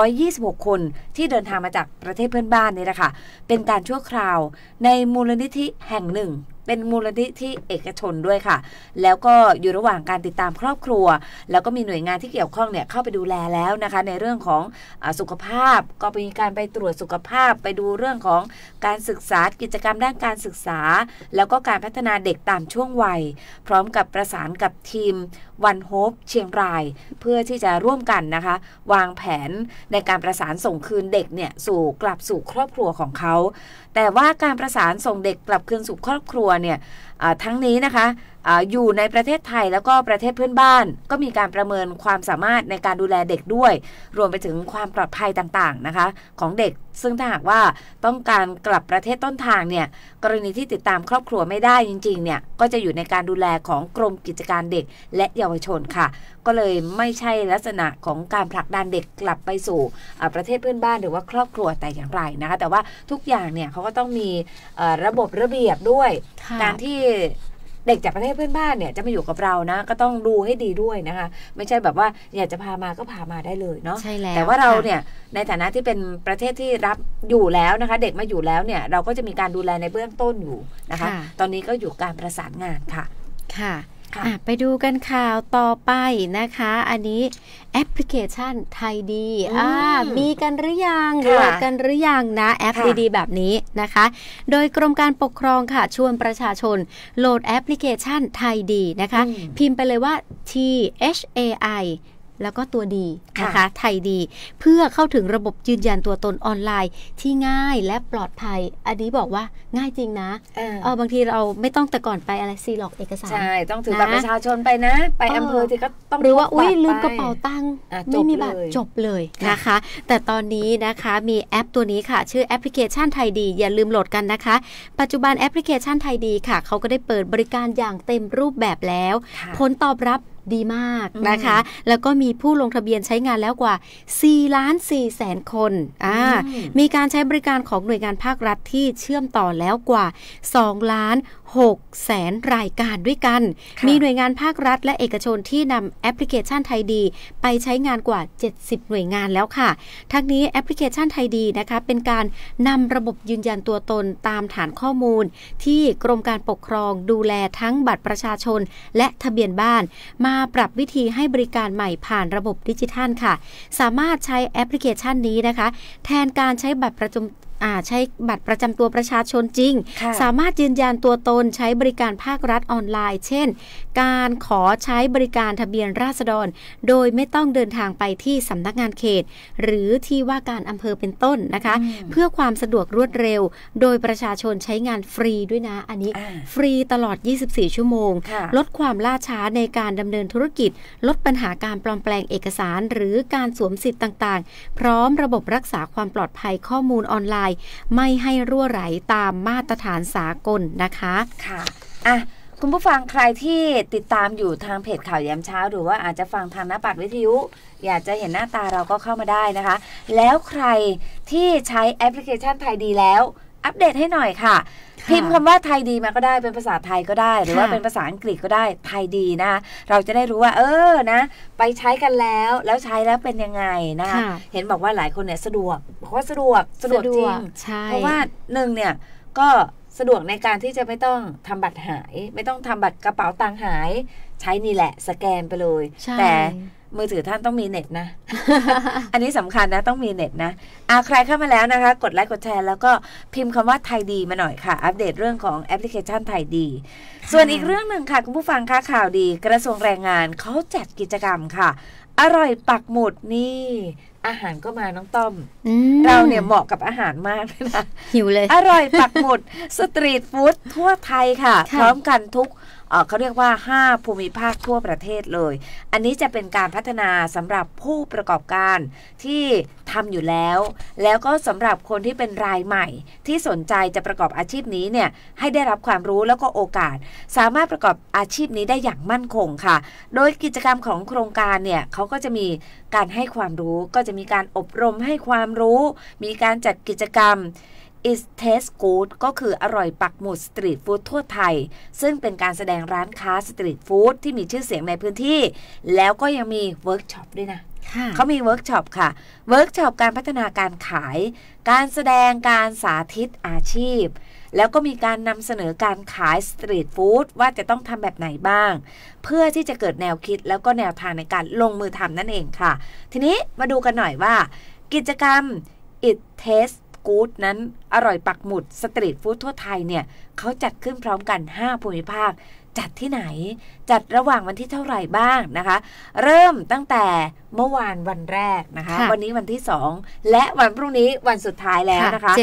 126 คนที่เดินทางมาจากประเทศเพื่อนบ้านนี่แหละค่ะเป็นการชั่วคราวในมูลนิธิแห่งหนึ่งเป็นมูลนิธิเอกชนด้วยค่ะแล้วก็อยู่ระหว่างการติดตามครอบครัวแล้วก็มีหน่วยงานที่เกี่ยวข้องเนี่ยเข้าไปดูแลแล้วนะคะในเรื่องของสุขภาพก็มีการไปตรวจสุขภาพไปดูเรื่องของการศึกษากิจกรรมด้านการศึกษาแล้วก็การพัฒนาเด็กตามช่วงวัยพร้อมกับประสานกับทีมวันโฮปเชียงรายเพื่อที่จะร่วมกันนะคะวางแผนในการประสานส่งคืนเด็กเนี่ยกลับสู่ครอบครัวของเขาแต่ว่าการประสานส่งเด็กกลับคืนสู่ครอบครัวเนี่ยทั้งนี้นะคะอยู่ในประเทศไทยแล้วก็ประเทศเพื่อนบ้านก็มีการประเมินความสามารถในการดูแลเด็กด้วยรวมไปถึงความปลอดภัยต่างๆนะคะของเด็กซึ่งถ้าหากว่าต้องการกลับประเทศต้นทางเนี่ยกรณีที่ติดตามครอบครัวไม่ได้จริงๆเนี่ยก็จะอยู่ในการดูแลของกรมกิจการเด็กและเยาวชนค่ะก็เลยไม่ใช่ลักษณะของการผลักดันเด็กกลับไปสู่ประเทศเพื่อนบ้านหรือว่าครอบครัวแต่อย่างไรนะคะแต่ว่าทุกอย่างเนี่ยเขาก็ต้องมีระบบระเบียบด้วยการที่เด็กจากประเทศเพื่อนบ้านเนี่ยจะมาอยู่กับเรานะก็ต้องดูให้ดีด้วยนะคะไม่ใช่แบบว่าอยากจะพามาก็พามาได้เลยเนาะแต่ว่าเราเนี่ยในฐานะที่เป็นประเทศที่รับอยู่แล้วนะคะเด็กมาอยู่แล้วเนี่ยเราก็จะมีการดูแลในเบื้องต้นอยู่นะคะตอนนี้ก็อยู่การประสานงานค่ะค่ะไปดูกันข่าวต่อไปนะคะอันนี้แอปพลิเคชันไทยดีมีกันหรือยังโหลดกันหรือยังนะแอปดีๆแบบนี้นะคะโดยกรมการปกครองค่ะชวนประชาชนโหลดแอปพลิเคชันไทยดีนะคะพิมพ์ไปเลยว่า THAI แล้วก็ตัวดีนะคะไทยดีเพื่อเข้าถึงระบบยืนยันตัวตนออนไลน์ที่ง่ายและปลอดภัยอันนี้บอกว่าง่ายจริงนะบางทีเราไม่ต้องแต่ก่อนไปอะไรซีล็อกเอกสารใช่ต้องถือบัตรประชาชนไปนะไปอำเภอที่ก็ต้องหรือว่าลืมกระเป๋าตังค์ไม่มีบัตรจบเลยนะคะแต่ตอนนี้นะคะมีแอปตัวนี้ค่ะชื่อแอปพลิเคชันไทยดีอย่าลืมโหลดกันนะคะปัจจุบันแอปพลิเคชันไทยดีค่ะเขาก็ได้เปิดบริการอย่างเต็มรูปแบบแล้วผลตอบรับดีมากนะคะแล้วก็มีผู้ลงทะเบียนใช้งานแล้วกว่า 4,400,000 คนมีการใช้บริการของหน่วยงานภาครัฐที่เชื่อมต่อแล้วกว่า 2,600,000 รายการด้วยกันมีหน่วยงานภาครัฐและเอกชนที่นำแอปพลิเคชันไทยดีไปใช้งานกว่า70หน่วยงานแล้วค่ะทั้งนี้แอปพลิเคชันไทยดีนะคะเป็นการนำระบบยืนยันตัวตนตามฐานข้อมูลที่กรมการปกครองดูแลทั้งบัตรประชาชนและทะเบียนบ้านมาปรับวิธีให้บริการใหม่ผ่านระบบดิจิทัลค่ะสามารถใช้แอปพลิเคชันนี้นะคะแทนการใช้บัตรประจำตัวประชาชนจริงสามารถยืนยันตัวตนใช้บริการภาครัฐออนไลน์เช่นการขอใช้บริการทะเบียนราษฎรโดยไม่ต้องเดินทางไปที่สำนักงานเขตหรือที่ว่าการอำเภอเป็นต้นนะคะเพื่อความสะดวกรวดเร็วโดยประชาชนใช้งานฟรีด้วยนะอันนี้ฟรีตลอด24ชั่วโมงลดความล่าช้าในการดำเนินธุรกิจลดปัญหาการปลอมแปลงเอกสารหรือการสวมสิทธิ์ต่างๆพร้อมระบบรักษาความปลอดภัยข้อมูลออนไลน์ไม่ให้รั่วไหลตามมาตรฐานสากลนะคะค่ะคุณผู้ฟังใครที่ติดตามอยู่ทางเพจข่าวยามเช้าหรือว่าอาจจะฟังทางหน้าปัดวิทยุอยากจะเห็นหน้าตาเราก็เข้ามาได้นะคะแล้วใครที่ใช้แอปพลิเคชันไทยดีแล้วอัปเดตให้หน่อยค่ะพิมพ์คำว่าไทยดีมาก็ได้เป็นภาษาไทยก็ได้หรือว่าเป็นภาษาอังกฤษก็ได้ไทยดีนะเราจะได้รู้ว่านะไปใช้กันแล้วใช้แล้วเป็นยังไงนะคะเห็นบอกว่าหลายคนเนี่ยสะดวกบอกว่าสะดวกจริงเพราะว่าหนึ่งเนี่ยก็สะดวกในการที่จะไม่ต้องทำบัตรหายไม่ต้องทำบัตรกระเป๋าตังค์หายใช้นี่แหละสแกนไปเลยแต่มือถือท่านต้องมีเน็ตนะ อันนี้สำคัญนะต้องมีเน็ตนะใครเข้ามาแล้วนะคะกดไลค์กดแชร์แล้วก็พิมพ์คำว่าไทยดีมาหน่อยค่ะอัปเดตเรื่องของแอปพลิเคชันไทยดีส่วนอีกเรื่องหนึ่งค่ะคุณผู้ฟังค่ะข่าวดีกระทรวงแรงงานเขาจัดกิจกรรมค่ะอร่อยปักหมุดนี่อาหารก็มาน้องต้อมเราเนี่ยเหมาะกับอาหารมากเลยนะหิวเลยอร่อยปักหมุดสตรีทฟู้ดทั่วไทยค่ะพร้อมกันทุกเขาเรียกว่า5ภูมิภาคทั่วประเทศเลยอันนี้จะเป็นการพัฒนาสำหรับผู้ประกอบการที่ทำอยู่แล้วก็สำหรับคนที่เป็นรายใหม่ที่สนใจจะประกอบอาชีพนี้เนี่ยให้ได้รับความรู้แล้วก็โอกาสสามารถประกอบอาชีพนี้ได้อย่างมั่นคงค่ะโดยกิจกรรมของโครงการเนี่ยเขาก็จะมีการให้ความรู้ก็จะมีการอบรมให้ความรู้มีการจัดกิจกรรมIt Tastes Good ก็คืออร่อยปักหมุดสตรีทฟู้ดทั่วไทยซึ่งเป็นการแสดงร้านค้าสตรีทฟู้ดที่มีชื่อเสียงในพื้นที่แล้วก็ยังมีเวิร์กช็อปด้วยนะเขามีเวิร์กช็อปค่ะเวิร์กช็อปการพัฒนาการขายการแสดงการสาธิตอาชีพแล้วก็มีการนำเสนอการขายสตรีทฟู้ดว่าจะต้องทำแบบไหนบ้างเพื่อที่จะเกิดแนวคิดแล้วก็แนวทางในการลงมือทำนั่นเองค่ะทีนี้มาดูกันหน่อยว่ากิจกรรม It Tastesกู๊ดนั้นอร่อยปักหมุดสตรีทฟู้ดทั่วไทยเนี่ยเขาจัดขึ้นพร้อมกัน5ภูมิภาคจัดที่ไหนจัดระหว่างวันที่เท่าไหร่บ้างนะคะเริ่มตั้งแต่เมื่อวานวันแรกนะคะวันนี้วันที่2และวันพรุ่งนี้วันสุดท้ายแล้วนะคะ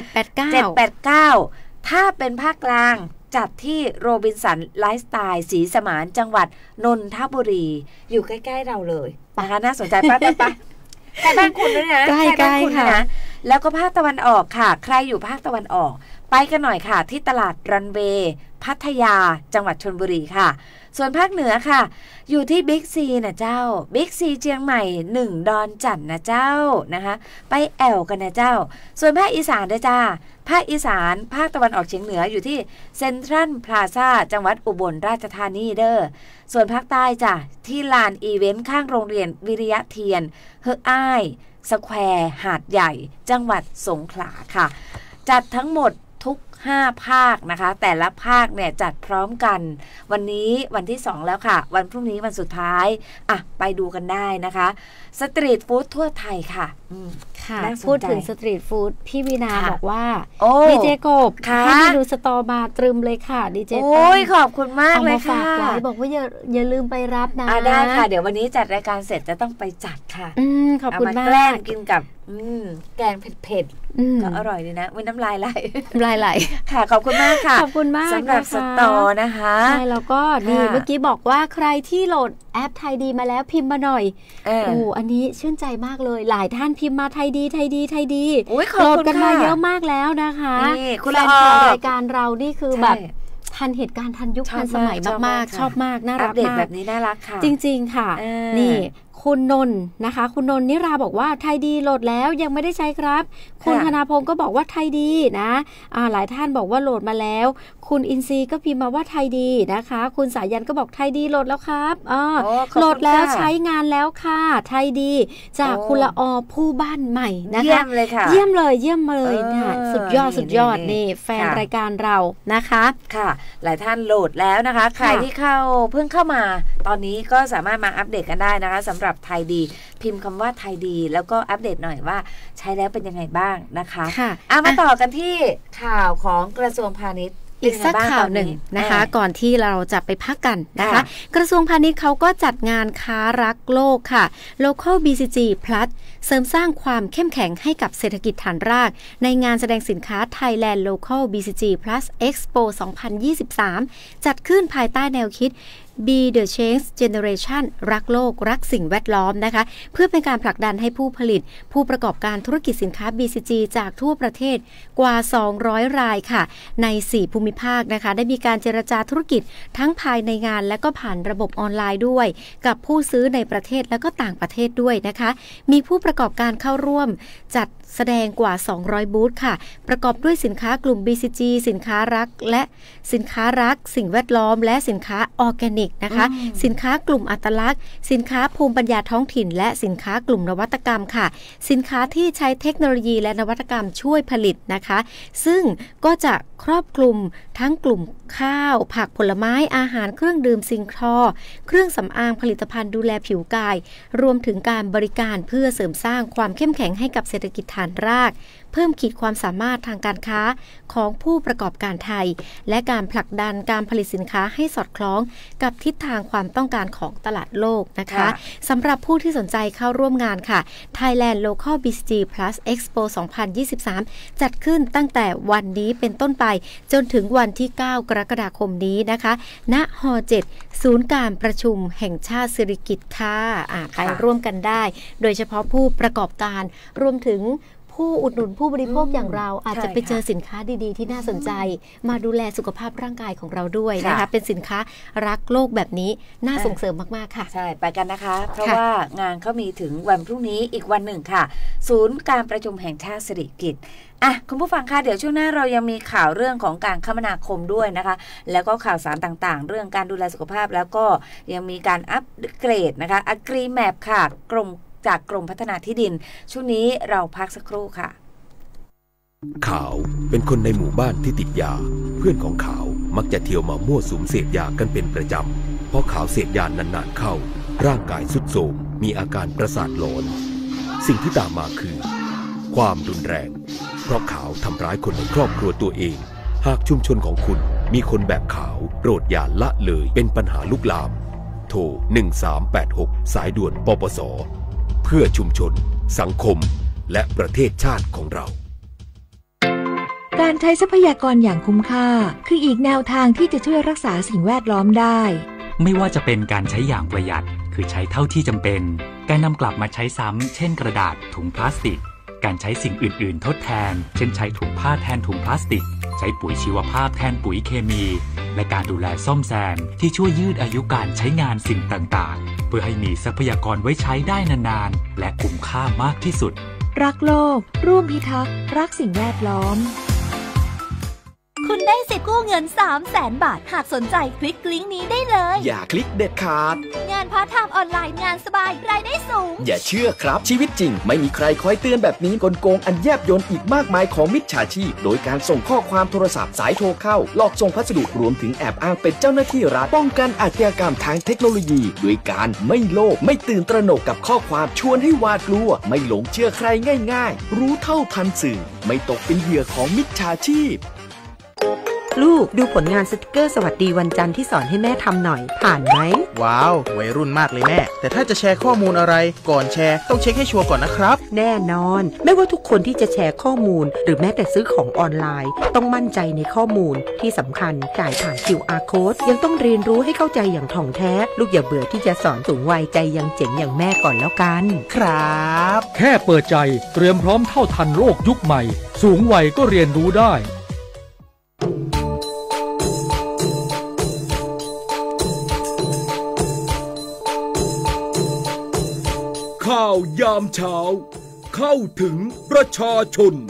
7-8-9ถ้าเป็นภาคกลางจัดที่โรบินสันไลฟ์สไตล์ศรีสมานจังหวัดนนทบุรีอยู่ใกล้ๆเราเลยนะคะน่าสนใจไปใกล้บ้านคุณด้วยนะใกล้บ้านคุณนะแล้วก็ภาคตะวันออกค่ะใครอยู่ภาคตะวันออกไปกันหน่อยค่ะที่ตลาดรันเวย์พัทยาจังหวัดชลบุรีค่ะส่วนภาคเหนือค่ะอยู่ที่บิ๊กซีนะเจ้าบิ๊กซีเชียงใหม่1ดอนจันนะเจ้านะคะไปแอวกันนะเจ้าส่วนภาคอีสานด้วยจ้าภาคอีสานภาคตะวันออกเฉียงเหนืออยู่ที่เซ็นทรัลพลาซ่าจังหวัดอุบลราชธานีเด้อส่วนภาคใต้จ้ะที่ลานอีเวนต์ข้างโรงเรียนวิริยะเทียนเฮออ้ายสแควร์หาดใหญ่จังหวัดสงขลาค่ะจัดทั้งหมดทุก5ภาคนะคะแต่ละภาคเนี่ยจัดพร้อมกันวันนี้วันที่2แล้วค่ะวันพรุ่งนี้วันสุดท้ายไปดูกันได้นะคะสตรีทฟู้ดทั่วไทยค่ะพูดถึงสตรีทฟู้ดพี่วีนาบอกว่าดีเจกบให้เมนูสตอมาตรึมเลยค่ะดีเจขอบคุณมากเลยค่ะเอามาฝากไว้บอกว่าอย่าลืมไปรับนะได้ค่ะเดี๋ยววันนี้จัดรายการเสร็จจะต้องไปจัดค่ะขอบคุณมากแกล้งกินกับแกงเผ็ดๆก็อร่อยดีนะวันน้ำลายไหลค่ะขอบคุณมากค่ะขอบคุณมากสำหรับสตอนะคะใช่แล้วก็นี่เมื่อกี้บอกว่าใครที่โหลดแอปไทยดีมาแล้วพิมพ์มาหน่อยอันนี้ชื่นใจมากเลยหลายท่านพิมพ์มาไทยดีโหลดกันมาเยอะมากแล้วนะคะคุณแฟนข่าวรายการเรานี่คือแบบททันเหตุการณ์ทันยุคทันสมัยมากๆชอบมากน่ารักมากอัปเดตแบบนี้น่ารักค่ะจริงๆค่ะนี่คุณนนท์นะคะคุณนนท์นิราบอกว่าไทยดีโหลดแล้วยังไม่ได้ใช้ครับคุณธนาพงศ์ก็บอกว่าไทยดีนะหลายท่านบอกว่าโหลดมาแล้วคุณอินซีก็พิมพ์มาว่าไทยดีนะคะคุณสายันก็บอกไทยดีโหลดแล้วครับโหลดแล้วใช้งานแล้วค่ะไทยดีจากคุณละอผู้บ้านใหม่นะคะเยี่ยมเลยค่ะเยี่ยมเลยนะสุดยอดนี่แฟนรายการเรานะคะค่ะหลายท่านโหลดแล้วนะคะใครที่เพิ่งเข้ามาตอนนี้ก็สามารถมาอัปเดตกันได้นะคะสำหรับไทยดีพิมพ์คำว่าไทยดีแล้วก็อัปเดตหน่อยว่าใช้แล้วเป็นยังไงบ้างนะคะมาต่อกันที่ข่าวของกระทรวงพาณิชย์อีกสักข่าวหนึ่งนะคะก่อนที่เราจะไปพักกันนะคะกระทรวงพาณิชย์เขาก็จัดงานค้ารักโลกค่ะ Local BCG Plus เสริมสร้างความเข้มแข็งให้กับเศรษฐกิจฐานรากในงานแสดงสินค้า Thailand Local BCG Plus Expo 2023 จัดขึ้นภายใต้แนวคิดBe the Change Generation รักโลกรักสิ่งแวดล้อมนะคะเพื่อเป็นการผลักดันให้ผู้ผลิตผู้ประกอบการธุรกิจสินค้า BCG จากทั่วประเทศกว่า200รายค่ะใน4ภูมิภาคนะคะได้มีการเจรจาธุรกิจทั้งภายในงานและก็ผ่านระบบออนไลน์ด้วยกับผู้ซื้อในประเทศและก็ต่างประเทศด้วยนะคะมีผู้ประกอบการเข้าร่วมจัดแสดงกว่า200บูธค่ะประกอบด้วยสินค้ากลุ่ม BCG สินค้ารักและสินค้ารักสิ่งแวดล้อมและสินค้าออร์แกนิกนะคะสินค้ากลุ่มอัตลักษณ์สินค้าภูมิปัญญาท้องถิ่นและสินค้ากลุ่มนวัตกรรมค่ะสินค้าที่ใช้เทคโนโลยีและนวัตกรรมช่วยผลิตนะคะซึ่งก็จะครอบคลุมทั้งกลุ่มข้าวผักผลไม้อาหารเครื่องดื่มสิ่งทอเครื่องสำอางผลิตภัณฑ์ดูแลผิวกายรวมถึงการบริการเพื่อเสริมสร้างความเข้มแข็งให้กับเศรษฐกิจฐานรากเพิ่มขีดความสามารถทางการค้าของผู้ประกอบการไทยและการผลักดันการผลิตสินค้าให้สอดคล้องกับทิศทางความต้องการของตลาดโลกนะคะสำหรับผู้ที่สนใจเข้าร่วมงานค่ะ Thailand Local BCG Plus Expo 2023 จัดขึ้นตั้งแต่วันนี้เป็นต้นไปจนถึงวันที่ 9 กรกฎาคมนี้นะคะณฮ.7 ศูนย์การประชุมแห่งชาติสิริกิติ์ค่ะไปร่วมกันได้โดยเฉพาะผู้ประกอบการรวมถึงผู้อุดหนุนผู้บริโภคอย่างเราอาจจะไปเจอสินค้าดีๆที่น่าสนใจมาดูแลสุขภาพร่างกายของเราด้วยนะคะเป็นสินค้ารักโลกแบบนี้น่าส่งเสริมมากๆค่ะใช่ไปกันนะคะเพราะว่างานเขามีถึงวันพรุ่งนี้อีกวันหนึ่งค่ะศูนย์การประชุมแห่งชาติสิริกิติ์คุณผู้ฟังคะเดี๋ยวช่วงหน้าเรายังมีข่าวเรื่องของการคมนาคมด้วยนะคะแล้วก็ข่าวสารต่างๆเรื่องการดูแลสุขภาพแล้วก็ยังมีการอัปเกรดนะคะAgreemapค่ะจากกรมพัฒนาที่ดินช่วงนี้เราพักสักครู่ค่ะขาวเป็นคนในหมู่บ้านที่ติดยาเพื่อนของขาวมักจะเที่ยวมามั่วสุมเสพยากันเป็นประจำเพราะขาวเสพยานานๆเข้าร่างกายทรุดโทรมมีอาการประสาทหลอนสิ่งที่ตามมาคือความรุนแรงเพราะขาวทำร้ายคนในครอบครัวตัวเองหากชุมชนของคุณมีคนแบบขาวโปรดอย่าละเลยเป็นปัญหาลุกลามโทร1386สายด่วนปปสเพื่อชุมชนสังคมและประเทศชาติของเราการใช้ทรัพยากรอย่างคุ้มค่าคืออีกแนวทางที่จะช่วยรักษาสิ่งแวดล้อมได้ไม่ว่าจะเป็นการใช้อย่างประหยัดคือใช้เท่าที่จำเป็นการนำกลับมาใช้ซ้ำเช่นกระดาษถุงพลาสติกการใช้สิ่งอื่นๆทดแทนเช่นใช้ถุงผ้าแทนถุงพลาสติกใช้ปุ๋ยชีวภาพแทนปุ๋ยเคมีและการดูแลซ่อมแซมที่ช่วยยืดอายุการใช้งานสิ่งต่างๆเพื่อให้มีทรัพยากรไว้ใช้ได้นานๆและคุ้มค่ามากที่สุดรักโลกร่วมพิทักษ์รักสิ่งแวดล้อมคุณได้สิทธิ์กู้เงิน 300,000 บาทหากสนใจคลิกลิงก์นี้ได้เลยอย่าคลิกเด็ดขาดงานพาร์ทไทม์ออนไลน์งานสบายรายได้สูงอย่าเชื่อครับชีวิตจริงไม่มีใครคอยเตือนแบบนี้กลโกงอันแยบยลอีกมากมายของมิจฉาชีพโดยการส่งข้อความโทรศัพท์สายโทรเข้าหลอกส่งพัสดุรวมถึงแอบอ้างเป็นเจ้าหน้าที่รัฐป้องกันอาชญากรรมทางเทคโนโลยีโดยการไม่โลภไม่ตื่นตระหนกกับข้อความชวนให้หวาดกลัวไม่หลงเชื่อใครง่ายๆรู้เท่าทันสื่อไม่ตกเป็นเหยื่อของมิจฉาชีพลูกดูผลงานสติกเกอร์สวัสดีวันจันทร์ที่สอนให้แม่ทำหน่อยผ่านไหมว้าววัยรุ่นมากเลยแม่แต่ถ้าจะแชร์ข้อมูลอะไรก่อนแชร์ต้องเช็คให้ชัวร์ก่อนนะครับแน่นอนไม่ว่าทุกคนที่จะแชร์ข้อมูลหรือแม้แต่ซื้อของออนไลน์ต้องมั่นใจในข้อมูลที่สำคัญจ่ายผ่าน QR Code ยังต้องเรียนรู้ให้เข้าใจอย่างถ่องแท้ลูกอย่าเบื่อที่จะสอนสูงวัยใจยังเจ๋งอย่างแม่ก่อนแล้วกันครับแค่เปิดใจเตรียมพร้อมเท่าทันโลกยุคใหม่สูงวัยก็เรียนรู้ได้ข่าวยามเช้าเข้าถึงประชาชน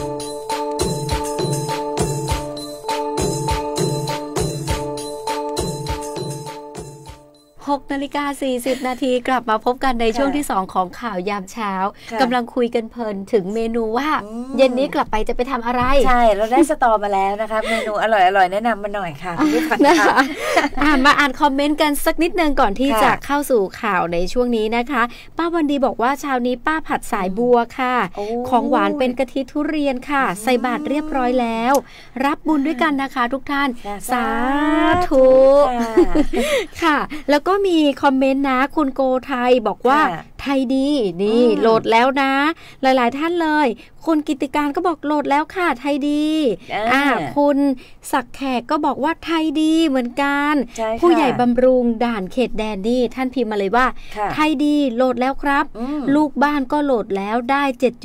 6:40 นาทีกลับมาพบกันในช่วงที่2ของข่าวยามเช้ากำลังคุยกันเพลินถึงเมนูว่าเย็นนี้กลับไปจะไปทำอะไรใช่เราได้สตอมาแล้วนะคะเมนูอร่อยๆแนะนำมาหน่อยค่ะพี่ฟังนะคะมาอ่านคอมเมนต์กันสักนิดนึงก่อนที่จะเข้าสู่ข่าวในช่วงนี้นะคะป้าวันดีบอกว่าเช้านี้ป้าผัดสายบัวค่ะของหวานเป็นกะทิทุเรียนค่ะใส่บาตรเรียบร้อยแล้วรับบุญด้วยกันนะคะทุกท่านสาธุค่ะแล้วก็มีคอมเมนต์นะคุณโกไทยบอกว่าไทยดีนี่โหลดแล้วนะหลายๆท่านเลยคุณกิติการก็บอกโหลดแล้วค่ะไทยดีคุณศักดิ์แขกก็บอกว่าไทยดีเหมือนกันผู้ใหญ่บำรุงด่านเขตแดนนี่ท่านพิมพ์มาเลยว่าไทยดีโหลดแล้วครับลูกบ้านก็โหลดแล้วได้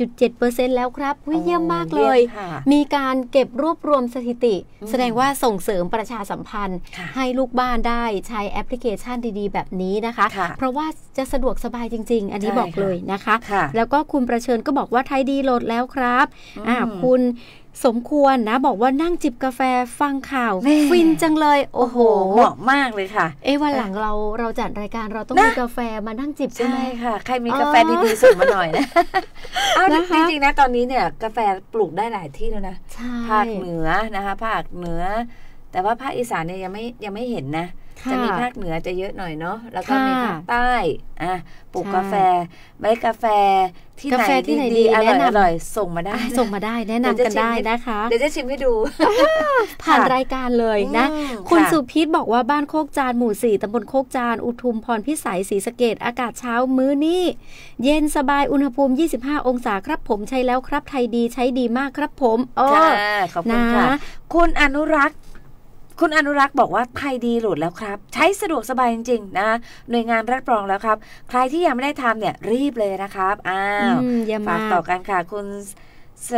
7.7% แล้วครับเยี่ยมมากเลยมีการเก็บรวบรวมสถิติแสดงว่าส่งเสริมประชาสัมพันธ์ให้ลูกบ้านได้ใช้แอปพลิเคชันดีๆแบบนี้นะคะเพราะว่าจะสะดวกสบายจริงๆอันนี้บอกเลยนะคะแล้วก็คุณประเชิญก็บอกว่าไทยดีโหลดแล้วครับคุณสมควรนะบอกว่านั่งจิบกาแฟฟังข่าวฟินจังเลยโอ้โหเหมาะมากเลยค่ะวันหลังเราจัดรายการเราต้องมีกาแฟมานั่งจิบใช่ไหมค่ะใครมีกาแฟดีๆส่งมาหน่อยนะจริงๆนะตอนนี้เนี่ยกาแฟปลูกได้หลายที่แล้วนะภาคเหนือนะคะภาคเหนือแต่ว่าภาคอีสานเนี่ยยังไม่เห็นนะจะมีภาคเหนือจะเยอะหน่อยเนาะแล้วก็มีภาคใต้ปลูกกาแฟเมล็ดกาแฟที่ไหนดีอร่อยส่งมาได้แนะนำกันได้นะคะเดี๋ยวจะชิมให้ดูผ่านรายการเลยนะคุณสุพิษบอกว่าบ้านโคกจานหมู่4ตำบลโคกจานอุทุมพรพิสัยศรีสะเกษอากาศเช้ามื้อนี้เย็นสบายอุณหภูมิ25องศาครับผมใช้แล้วครับไทยดีใช้ดีมากครับผมขอบคุณค่ะคุณอนุรักษ์บอกว่าไทยดีโหลดแล้วครับใช้สะดวกสบายจริงๆนะหน่วยงานรับรองแล้วครับใครที่ยังไม่ได้ทำเนี่ยรีบเลยนะครับฝากต่อกันค่ะคุณส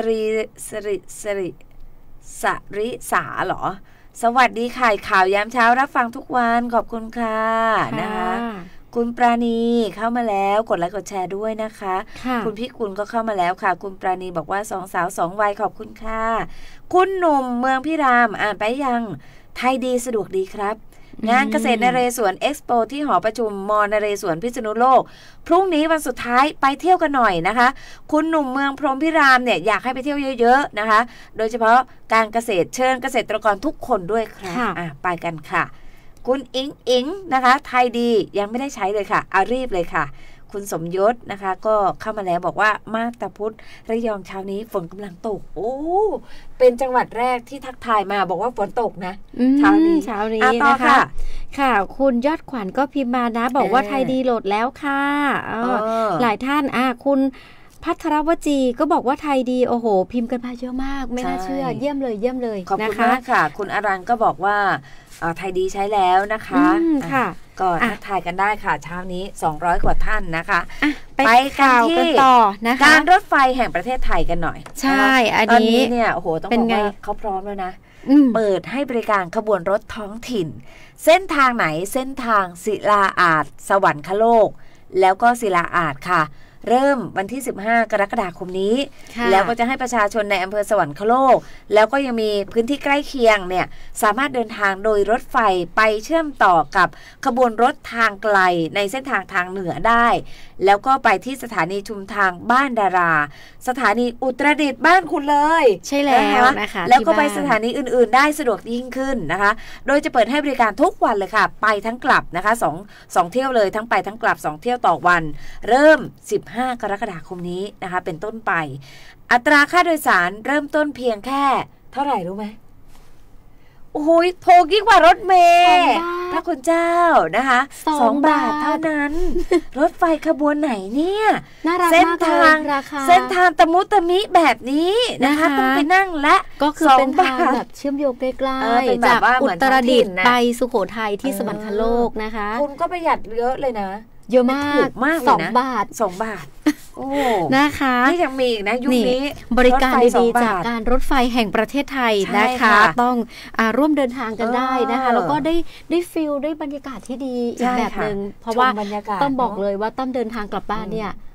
ริสาเหรอสวัสดีค่ะข่าวยามเช้ารับฟังทุกวันขอบคุณค่ะนะคะคุณปราณีเข้ามาแล้วกดไลค์กดแชร์ด้วยนะคะคุณพี่กุลก็เข้ามาแล้วค่ะคุณปราณีบอกว่า2 สาว 2 วัยขอบคุณค่ะคุณหนุ่มเมืองพิรามอ่านไปยังไทยดีสะดวกดีครับงานเกษตรนเรศวรเอ็กซ์โปที่หอประชุมมนเรศวรพิษณุโลกพรุ่งนี้วันสุดท้ายไปเที่ยวกันหน่อยนะคะคุณหนุ่มเมืองพรหมพิรามเนี่ยอยากให้ไปเที่ยวเยอะๆนะคะโดยเฉพาะการเกษตรเชิญเกษตรกรทุกคนด้วยครับไปกันค่ะคุณอิงนะคะไทยดียังไม่ได้ใช้เลยค่ะเอารีบเลยค่ะคุณสมยศนะคะก็เข้ามาแล้วบอกว่ามาบตาพุธระยองเช้านี้ฝนกำลังตกเป็นจังหวัดแรกที่ทักทายมาบอกว่าฝนตกนะเช้านี้นะคะค่ะคุณยอดขวัญก็พิมพ์มานะบอกว่าไทยดีโหลดแล้วค่ะหลายท่านคุณพัทรวจีก็บอกว่าไทยดีโอ้โหพิมพ์กันมาเยอะมากไม่น่าเชื่อเยี่ยมเลยขอบคุณมากค่ะคุณอารันก็บอกว่าไทยดีใช้แล้วนะคะก็ทักทายกันได้ค่ะเช้านี้200กว่าท่านนะคะไปข่าวกันต่อนะคะการรถไฟแห่งประเทศไทยกันหน่อยใช่อันนี้เนี่ยโอ้โหต้องบอกว่าเขาพร้อมแล้วนะเปิดให้บริการขบวนรถท้องถิ่นเส้นทางไหนเส้นทางศิลาอาสสวรรคโลกแล้วก็ศิลาอาสค่ะเริ่มวันที่15กรกฎาคมนี้แล้วก็จะให้ประชาชนในอำเภอสวรรคโลกแล้วก็ยังมีพื้นที่ใกล้เคียงเนี่ยสามารถเดินทางโดยรถไฟไปเชื่อมต่อกับขบวนรถทางไกลในเส้นทางทางเหนือได้แล้วก็ไปที่สถานีชุมทางบ้านดาราสถานีอุตรดิตถ์บ้านคุณเลยใช่แล้วนะคะแล้วก็ไปสถานีอื่นๆได้สะดวกยิ่งขึ้นนะคะโดยจะเปิดให้บริการทุกวันเลยค่ะไปทั้งกลับนะคะ2เที่ยวเลยทั้งไปทั้งกลับ2เที่ยวต่อวันเริ่ม15กรกฎาคมนี้นะคะเป็นต้นไปอัตราค่าโดยสารเริ่มต้นเพียงแค่เท่าไหร่รู้ไหมโอ้โหโถูกยิ่งกว่ารถเมล์พระคุณเจ้านะคะ2 บาทเท่านั้นรถไฟขบวนไหนเนี่ยเส้นทางตะมุตะมิแบบนี้นะคะต้องไปนั่งและก็คือเป็นทางแบบเชื่อมโยงใกล้ๆจากอุตรดิตถ์ไปสุโขทัยที่สวรรคโลกนะคะคุณก็ประหยัดเยอะเลยนะเยอะมาก2 บาทโอ้นะคะที่ยังมีอีกนะยุคนี้บริการดีๆจากการรถไฟแห่งประเทศไทยนะคะต้องร่วมเดินทางกันได้นะคะแล้วก็ได้ฟีลได้บรรยากาศที่ดีอีกแบบนึงเพราะว่าต้องบอกเลยว่าตั้มเดินทางกลับบ้านเนี่ย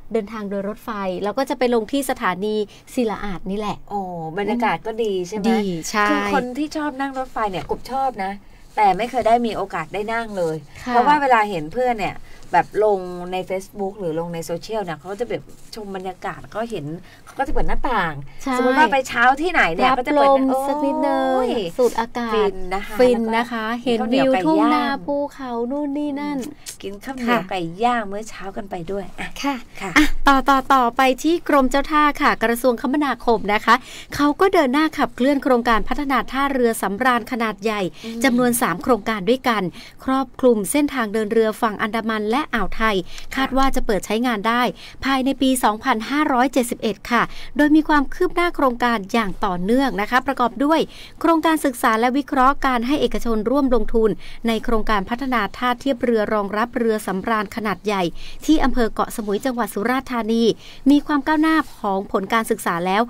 เดินทางโดยรถไฟแล้วก็จะไปลงที่สถานีศิลาอาดนี่แหละโอ้บรรยากาศก็ดีใช่ไหมดีใช่คือคนที่ชอบนั่งรถไฟเนี่ยกุบชอบนะแต่ไม่เคยได้มีโอกาสได้นั่งเลยเพราะว่าเวลาเห็นเพื่อนเนี่ยแบบลงใน Facebook หรือลงในโซเชียลเนี่ยเขาก็จะแบบชมบรรยากาศก็เห็นเขาก็จะเปิดหน้าต่างสมมติว่าไปเช้าที่ไหนเนี่ยก็จะเปิดสักนิดนึงสูดอากาศฟินนะคะเห็นวิวทุ่งนาภูเขานู่นนี่นั่นกินข้าวเหนียวไก่ย่างมื้อเช้ากันไปด้วยค่ะต่อไปที่กรมเจ้าท่าค่ะกระทรวงคมนาคมนะคะเขาก็เดินหน้าขับเคลื่อนโครงการพัฒนาท่าเรือสำราญขนาดใหญ่จำนวน3โครงการด้วยกันครอบคลุมเส้นทางเดินเรือฝั่งอันดามันและอ่าวไทยคาดว่าจะเปิดใช้งานได้ภายในปี 2571 ค่ะโดยมีความคืบหน้าโครงการอย่างต่อเนื่องนะคะประกอบด้วยโครงการศึกษาและวิเคราะห์การให้เอกชนร่วมลงทุนในโครงการพัฒนาท่าเทียบเรือรองรับเรือสำราญขนาดใหญ่ที่อำเภอเกาะสมุยจังหวัดสุราษฎร์ธานีมีความก้าวหน้าของผลการศึกษาแล้ว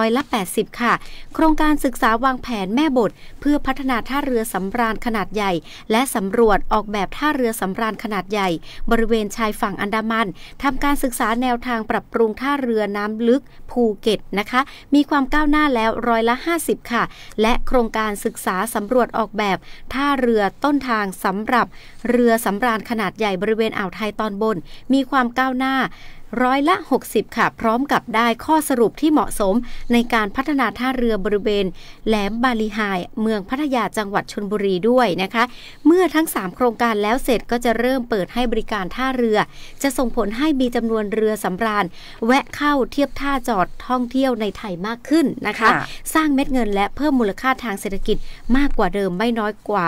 80%ค่ะโครงการศึกษาวางแผนแม่บทเพื่อพัฒนาท่าเรือสำราญขนาดใหญ่และสำรวจออกแบบท่าเรือสำราญขนาดใหญ่บริเวณชายฝั่งอันดามันทำการศึกษาแนวทางปรับปรุงท่าเรือน้ำลึกภูเก็ตนะคะมีความก้าวหน้าแล้ว50%ค่ะและโครงการศึกษาสำรวจออกแบบท่าเรือต้นทางสำหรับเรือสำราญขนาดใหญ่บริเวณอ่าวไทยตอนบนมีความก้าวหน้า60%ค่ะพร้อมกับได้ข้อสรุปที่เหมาะสมในการพัฒนาท่าเรือบริเวณแหลมบาลีไฮเมืองพัทยาจังหวัดชลบุรีด้วยนะคะเมื่อทั้ง3โครงการแล้วเสร็จก็จะเริ่มเปิดให้บริการท่าเรือจะส่งผลให้มีจำนวนเรือสำราญแวะเข้าเทียบท่าจอดท่องเที่ยวในไทยมากขึ้นนะคะสร้างเม็ดเงินและเพิ่มมูลค่าทางเศรษฐกิจมากกว่าเดิมไม่น้อยกว่า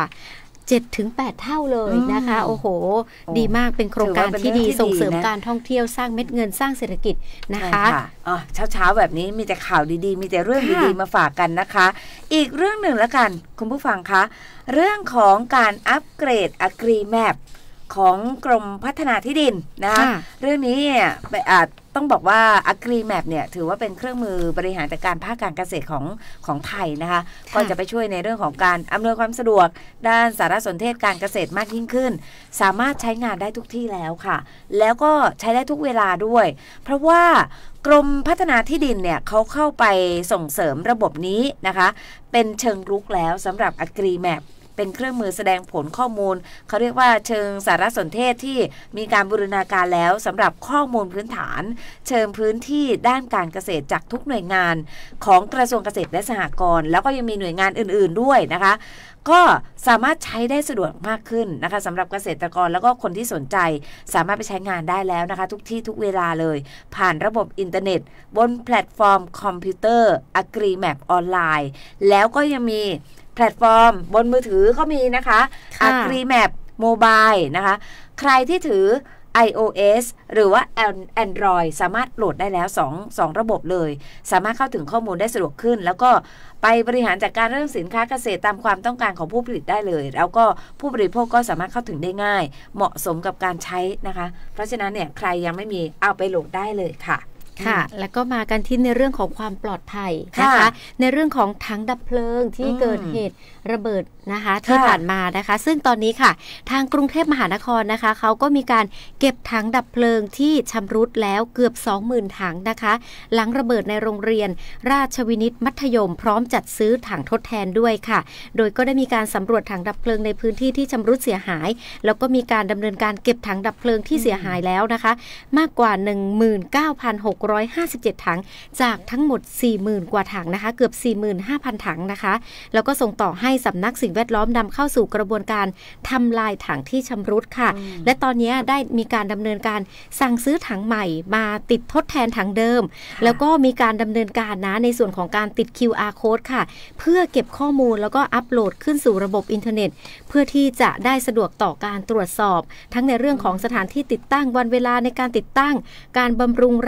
7-8 เท่าเลยนะคะโอ้โหดีมากเป็นโครงการที่ดีส่งเสริมการท่องเที่ยวสร้างเม็ดเงินสร้างเศรษฐกิจนะคะเช้าแบบนี้มีแต่ข่าวดีๆมีแต่เรื่องดีๆมาฝากกันนะคะอีกเรื่องหนึ่งแล้วกันคุณผู้ฟังคะเรื่องของการอัปเกรด Agri-Map ของกรมพัฒนาที่ดินนะคะเรื่องนี้ต้องบอกว่า Agri-Map เนี่ยถือว่าเป็นเครื่องมือบริหารจัดการภาคการเกษตรของไทยนะคะก็จะไปช่วยในเรื่องของการอำนวยความสะดวกด้านสารสนเทศการเกษตรมากยิ่งขึ้นสามารถใช้งานได้ทุกที่แล้วค่ะแล้วก็ใช้ได้ทุกเวลาด้วยเพราะว่ากรมพัฒนาที่ดินเนี่ยเขาเข้าไปส่งเสริมระบบนี้นะคะเป็นเชิงรุกแล้วสำหรับ Agri-Mapเป็นเครื่องมือแสดงผลข้อมูลเขาเรียกว่าเชิงสารสนเทศที่มีการบูรณาการแล้วสำหรับข้อมูลพื้นฐานเชิงพื้นที่ด้านการเกษตรจากทุกหน่วยงานของกระทรวงเกษตรและสหกรณ์แล้วก็ยังมีหน่วยงานอื่นๆด้วยนะคะก็สามารถใช้ได้สะดวกมากขึ้นนะคะสำหรับเกษตรกรแล้วก็คนที่สนใจสามารถไปใช้งานได้แล้วนะคะทุกที่ทุกเวลาเลยผ่านระบบอินเทอร์เน็ตบนแพลตฟอร์มคอมพิวเตอร์ Agri-Map ออนไลน์แล้วก็ยังมีแพลตฟอร์มบนมือถือก็มีนะคะ Agri-Map Mobile นะคะใครที่ถือ iOS หรือว่า Android สามารถโหลดได้แล้ว2ระบบเลยสามารถเข้าถึงข้อมูลได้สะดวกขึ้นแล้วก็ไปบริหารจัดการเรื่องสินค้าเกษตรตามความต้องการของผู้ผลิตได้เลยแล้วก็ผู้บริโภคก็สามารถเข้าถึงได้ง่ายเหมาะสมกับการใช้นะคะเพราะฉะนั้นเนี่ยใครยังไม่มีเอาไปโหลดได้เลยค่ะค่ะแล้วก็มากันที่ในเรื่องของความปลอดภัยนะคะในเรื่องของถังดับเพลิงที่เกิดเหตุระเบิดนะคะที่ผ่านมานะคะซึ่งตอนนี้ค่ะทางกรุงเทพมหานครนะคะเขาก็มีการเก็บถังดับเพลิงที่ชำรุดแล้วเกือบ 20,000 ถังนะคะหลังระเบิดในโรงเรียนราชวินิตมัธยมพร้อมจัดซื้อถังทดแทนด้วยค่ะโดยก็ได้มีการสำรวจถังดับเพลิงในพื้นที่ที่ชำรุดเสียหายแล้วก็มีการดำเนินการเก็บถังดับเพลิงที่เสียหายแล้วนะคะมากกว่า 19,657 ถังจากทั้งหมด 40,000 กว่าถังนะคะเกือบ 45,000 ถังนะคะแล้วก็ส่งต่อให้สำนักสิ่งแวดล้อมนำเข้าสู่กระบวนการทำลายถังที่ชำรุดค่ะและตอนนี้ได้มีการดำเนินการสั่งซื้อถังใหม่มาติดทดแทนถังเดิมแล้วก็มีการดำเนินการนะในส่วนของการติด QR code ค่ะเพื่อเก็บข้อมูลแล้วก็อัปโหลดขึ้นสู่ระบบอินเทอร์เน็ตเพื่อที่จะได้สะดวกต่อการตรวจสอบทั้งในเรื่องของสถานที่ติดตั้งวันเวลาในการติดตั้งการบำรุงรักษา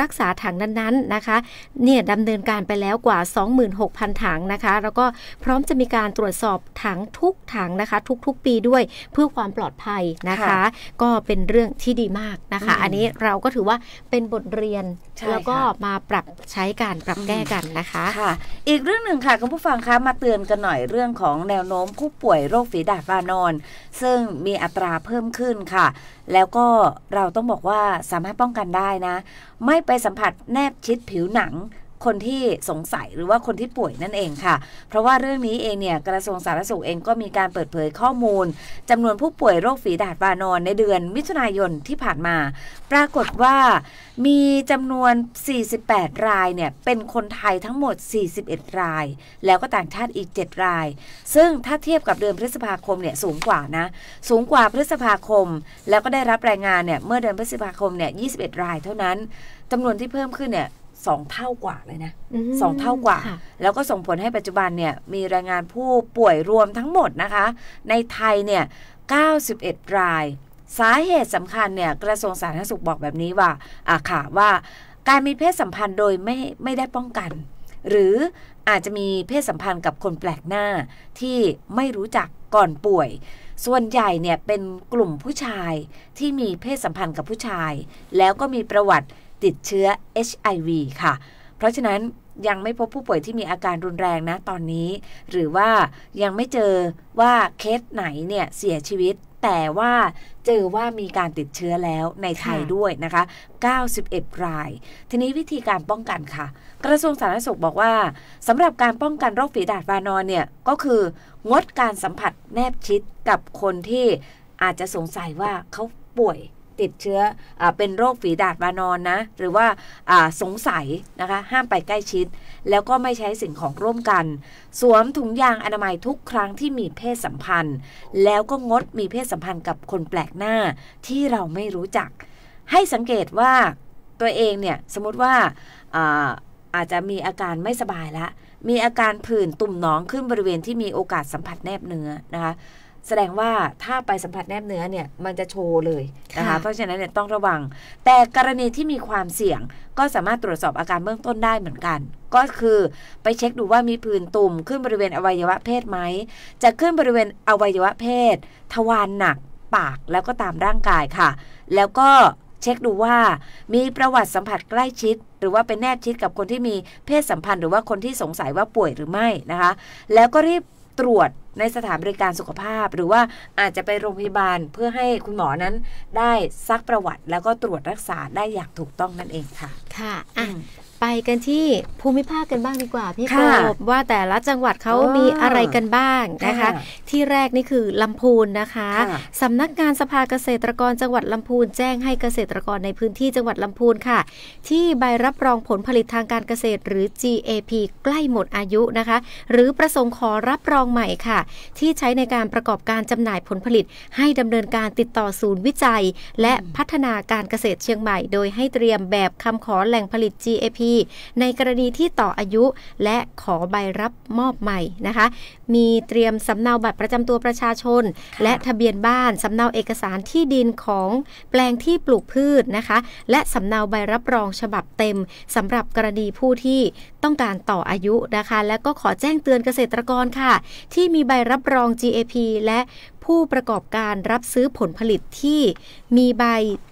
ถังนั้นๆนะคะเนี่ยดำเนินการไปแล้วกว่า 26,000 ถังนะคะแล้วก็พร้อมจะมีการตรวจสอบถังทุกถังนะคะทุกๆปีด้วยเพื่อความปลอดภัยนะคะก็เป็นเรื่องที่ดีมากนะคะอันนี้เราก็ถือว่าเป็นบทเรียนแล้วก็มาปรับใช้การปรับแก้กันนะคะค่ะอีกเรื่องหนึ่งค่ะคุณผู้ฟังคะมาเตือนกันหน่อยเรื่องของแนวโน้มผู้ป่วยโรคฝีดาษวานอนซึ่งมีอัตราเพิ่มขึ้นค่ะแล้วก็เราต้องบอกว่าสามารถป้องกันได้นะไม่ไปสัมผัสแนบชิดผิวหนังคนที่สงสัยหรือว่าคนที่ป่วยนั่นเองค่ะเพราะว่าเรื่องนี้เองเนี่ยกระทรวงสาธารณสุขเองก็มีการเปิดเผยข้อมูลจำนวนผู้ป่วยโรคฝีดาษวานอนในเดือนมิถุนายนที่ผ่านมาปรากฏว่ามีจำนวน48รายเนี่ยเป็นคนไทยทั้งหมด41รายแล้วก็ต่างชาติอีก7รายซึ่งถ้าเทียบกับเดือนพฤษภาคมเนี่ยสูงกว่าพฤษภาคมแล้วก็ได้รับรายงานเนี่ยเมื่อเดือนพฤษภาคมเนี่ย21รายเท่านั้นจำนวนที่เพิ่มขึ้นเนี่ย2 เท่ากว่าเลยนะ2 เท่ากว่าแล้วก็ส่งผลให้ปัจจุบันเนี่ยมีรายงานผู้ป่วยรวมทั้งหมดนะคะในไทยเนี่ย91รายสาเหตุสำคัญเนี่ยกระทรวงสาธารณสุขบอกแบบนี้ว่าว่าการมีเพศสัมพันธ์โดยไม่ได้ป้องกันหรืออาจจะมีเพศสัมพันธ์กับคนแปลกหน้าที่ไม่รู้จักก่อนป่วยส่วนใหญ่เนี่ยเป็นกลุ่มผู้ชายที่มีเพศสัมพันธ์กับผู้ชายแล้วก็มีประวัติติดเชื้อ HIV ค่ะเพราะฉะนั้นยังไม่พบผู้ป่วยที่มีอาการรุนแรงนะตอนนี้หรือว่ายังไม่เจอว่าเคสไหนเนี่ยเสียชีวิตแต่ว่าเจอว่ามีการติดเชื้อแล้วในไทยด้วยนะคะ91รายทีนี้วิธีการป้องกันค่ะกระทรวงสาธารณสุขบอกว่าสำหรับการป้องกันโรคฝีดาษวานอนเนี่ยก็คืองดการสัมผัสแนบชิดกับคนที่อาจจะสงสัยว่าเขาป่วยติดเชื้อเป็นโรคฝีดาษวานอนนะหรือว่าสงสัยนะคะห้ามไปใกล้ชิดแล้วก็ไม่ใช้สิ่งของร่วมกันสวมถุงยางอนามัยทุกครั้งที่มีเพศสัมพันธ์แล้วก็งดมีเพศสัมพันธ์กับคนแปลกหน้าที่เราไม่รู้จักให้สังเกตว่าตัวเองเนี่ยสมมติว่าอาจจะมีอาการไม่สบายละมีอาการผื่นตุ่มหนองขึ้นบริเวณที่มีโอกาสสัมผัสแนบเนื้อนะคะแสดงว่าถ้าไปสัมผัสแนบเนื้อเนี่ยมันจะโชว์เลยนะคะเพราะฉะนั้นเนี่ยต้องระวังแต่กรณีที่มีความเสี่ยงก็สามารถตรวจสอบอาการเบื้องต้นได้เหมือนกันก็คือไปเช็คดูว่ามีผื่นตุ่มขึ้นบริเวณอวัยวะเพศไหมจะขึ้นบริเวณอวัยวะเพศทวารหนักปากแล้วก็ตามร่างกายค่ะแล้วก็เช็คดูว่ามีประวัติสัมผัสใกล้ชิดหรือว่าเป็นแนบชิดกับคนที่มีเพศสัมพันธ์หรือว่าคนที่สงสัยว่าป่วยหรือไม่นะคะแล้วก็รีบตรวจในสถานบริการสุขภาพหรือว่าอาจจะไปโรงพยาบาลเพื่อให้คุณหมอนั้นได้ซักประวัติแล้วก็ตรวจรักษาได้อย่างถูกต้องนั่นเองค่ะค่ะไปกันที่ภูมิภาคกันบ้างดีกว่าพี่กบว่าแต่ละจังหวัดเขามีอะไรกันบ้างนะคะที่แรกนี่คือลำพูนนะคะสำนักงานสภาเกษตรกรจังหวัดลำพูนแจ้งให้เกษตรกรในพื้นที่จังหวัดลำพูนค่ะที่ใบรับรองผลผลิตทางการเกษตรหรือ GAP ใกล้หมดอายุนะคะหรือประสงค์ขอรับรองใหม่ค่ะที่ใช้ในการประกอบการจำหน่ายผลผลิตให้ดำเนินการติดต่อศูนย์วิจัยและพัฒนาการเกษตรเชียงใหม่โดยให้เตรียมแบบคำขอแหล่งผลิต GAPในกรณีที่ต่ออายุและขอใบรับมอบใหม่นะคะมีเตรียมสำเนาบัตรประจำตัวประชาชนและทะเบียนบ้านสำเนาเอกสารที่ดินของแปลงที่ปลูกพืชนะคะและสำเนาใบรับรองฉบับเต็มสำหรับกรณีผู้ที่ต้องการต่ออายุนะคะและก็ขอแจ้งเตือนเกษตรกรค่ะที่มีใบรับรอง GAP และผู้ประกอบการรับซื้อผลผลิตที่มีใบ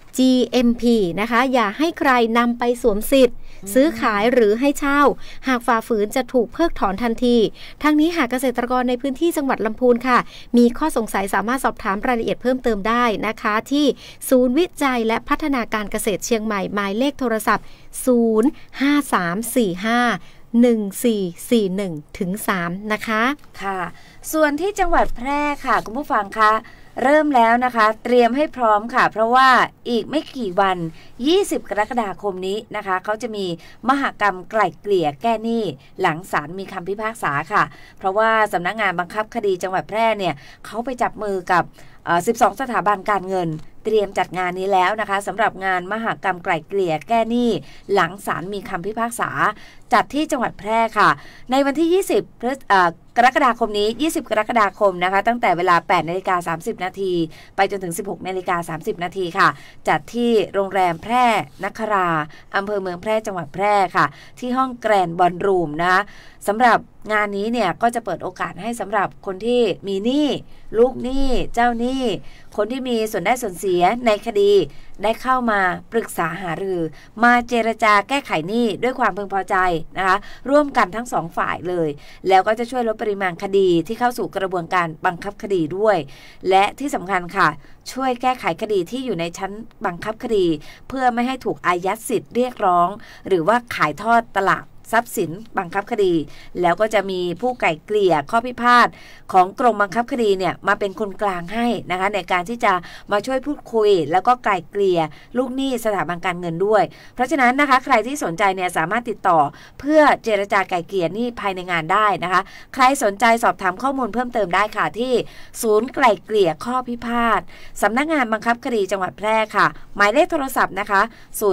GMP นะคะอย่าให้ใครนำไปสวมสิทธิ์ซื้อขายหรือให้เช่าหากฝ่าฝืนจะถูกเพิกถอนทันทีทั้งนี้หากเกษตรกรในพื้นที่จังหวัดลำพูนค่ะมีข้อสงสัยสามารถสอบถามรายละเอียดเพิ่มเติมได้นะคะที่ศูนย์วิจัยและพัฒนาการเกษตรเชียงใหม่หมายเลขโทรศัพท์053451441-3นะคะค่ะส่วนที่จังหวัดแพร่ค่ะคุณผู้ฟังคะเริ่มแล้วนะคะเตรียมให้พร้อมค่ะเพราะว่าอีกไม่กี่วัน20กรกฎาคมนี้นะคะเขาจะมีมหกรรมไกล่เกลี่ยแก้หนี้หลังศาลมีคำพิพากษาค่ะเพราะว่าสำนักงานบังคับคดีจังหวัดแพร่เนี่ยเขาไปจับมือกับ12สถาบันการเงินเตรียมจัดงานนี้แล้วนะคะสำหรับงานมหกรรมไกล่เกลี่ยแก้หนี้หลังศาลมีคำพิพากษาจัดที่จังหวัดแพร่ค่ะในวันที่20 กรกฎาคมนี้20กรกฎาคมนะคะตั้งแต่เวลา 8:30 นาทีไปจนถึง 16:30 นาทีค่ะจัดที่โรงแรมแพร่นคราอำเภอเมืองแพร่จังหวัดแพร่ค่ะที่ห้องแกรนด์บอลรูมนะคะสำหรับงานนี้เนี่ยก็จะเปิดโอกาสให้สำหรับคนที่มีหนี้ลูกหนี้เจ้าหนี้คนที่มีส่วนได้ส่วนเสียในคดีได้เข้ามาปรึกษาหารือมาเจรจาแก้ไขหนี้ด้วยความพึงพอใจนะคะร่วมกันทั้งสองฝ่ายเลยแล้วก็จะช่วยลดปริมาณคดีที่เข้าสู่กระบวนการบังคับคดีด้วยและที่สำคัญค่ะช่วยแก้ไขคดีที่อยู่ในชั้นบังคับคดีเพื่อไม่ให้ถูกอายัดสิทธิ์เรียกร้องหรือว่าขายทอดตลาดทรัพย์สินบังคับคดีแล้วก็จะมีผู้ไกล่เกลี่ยข้อพิพาทของกรมบังคับคดีเนี่ยมาเป็นคนกลางให้นะคะในการที่จะมาช่วยพูดคุยแล้วก็ไกล่เกลี่ยลูกหนี้สถาบันการเงินด้วยเพราะฉะนั้นนะคะใครที่สนใจเนี่ยสามารถติดต่อเพื่อเจรจาไกล่เกลี่ยหนี้ภายในงานได้นะคะใครสนใจสอบถามข้อมูลเพิ่มเติมได้ค่ะที่ศูนย์ไกล่เกลี่ยข้อพิพาทสำนักงานบังคับคดีจังหวัดแพร่ค่ะหมายเลขโทรศัพท์นะคะ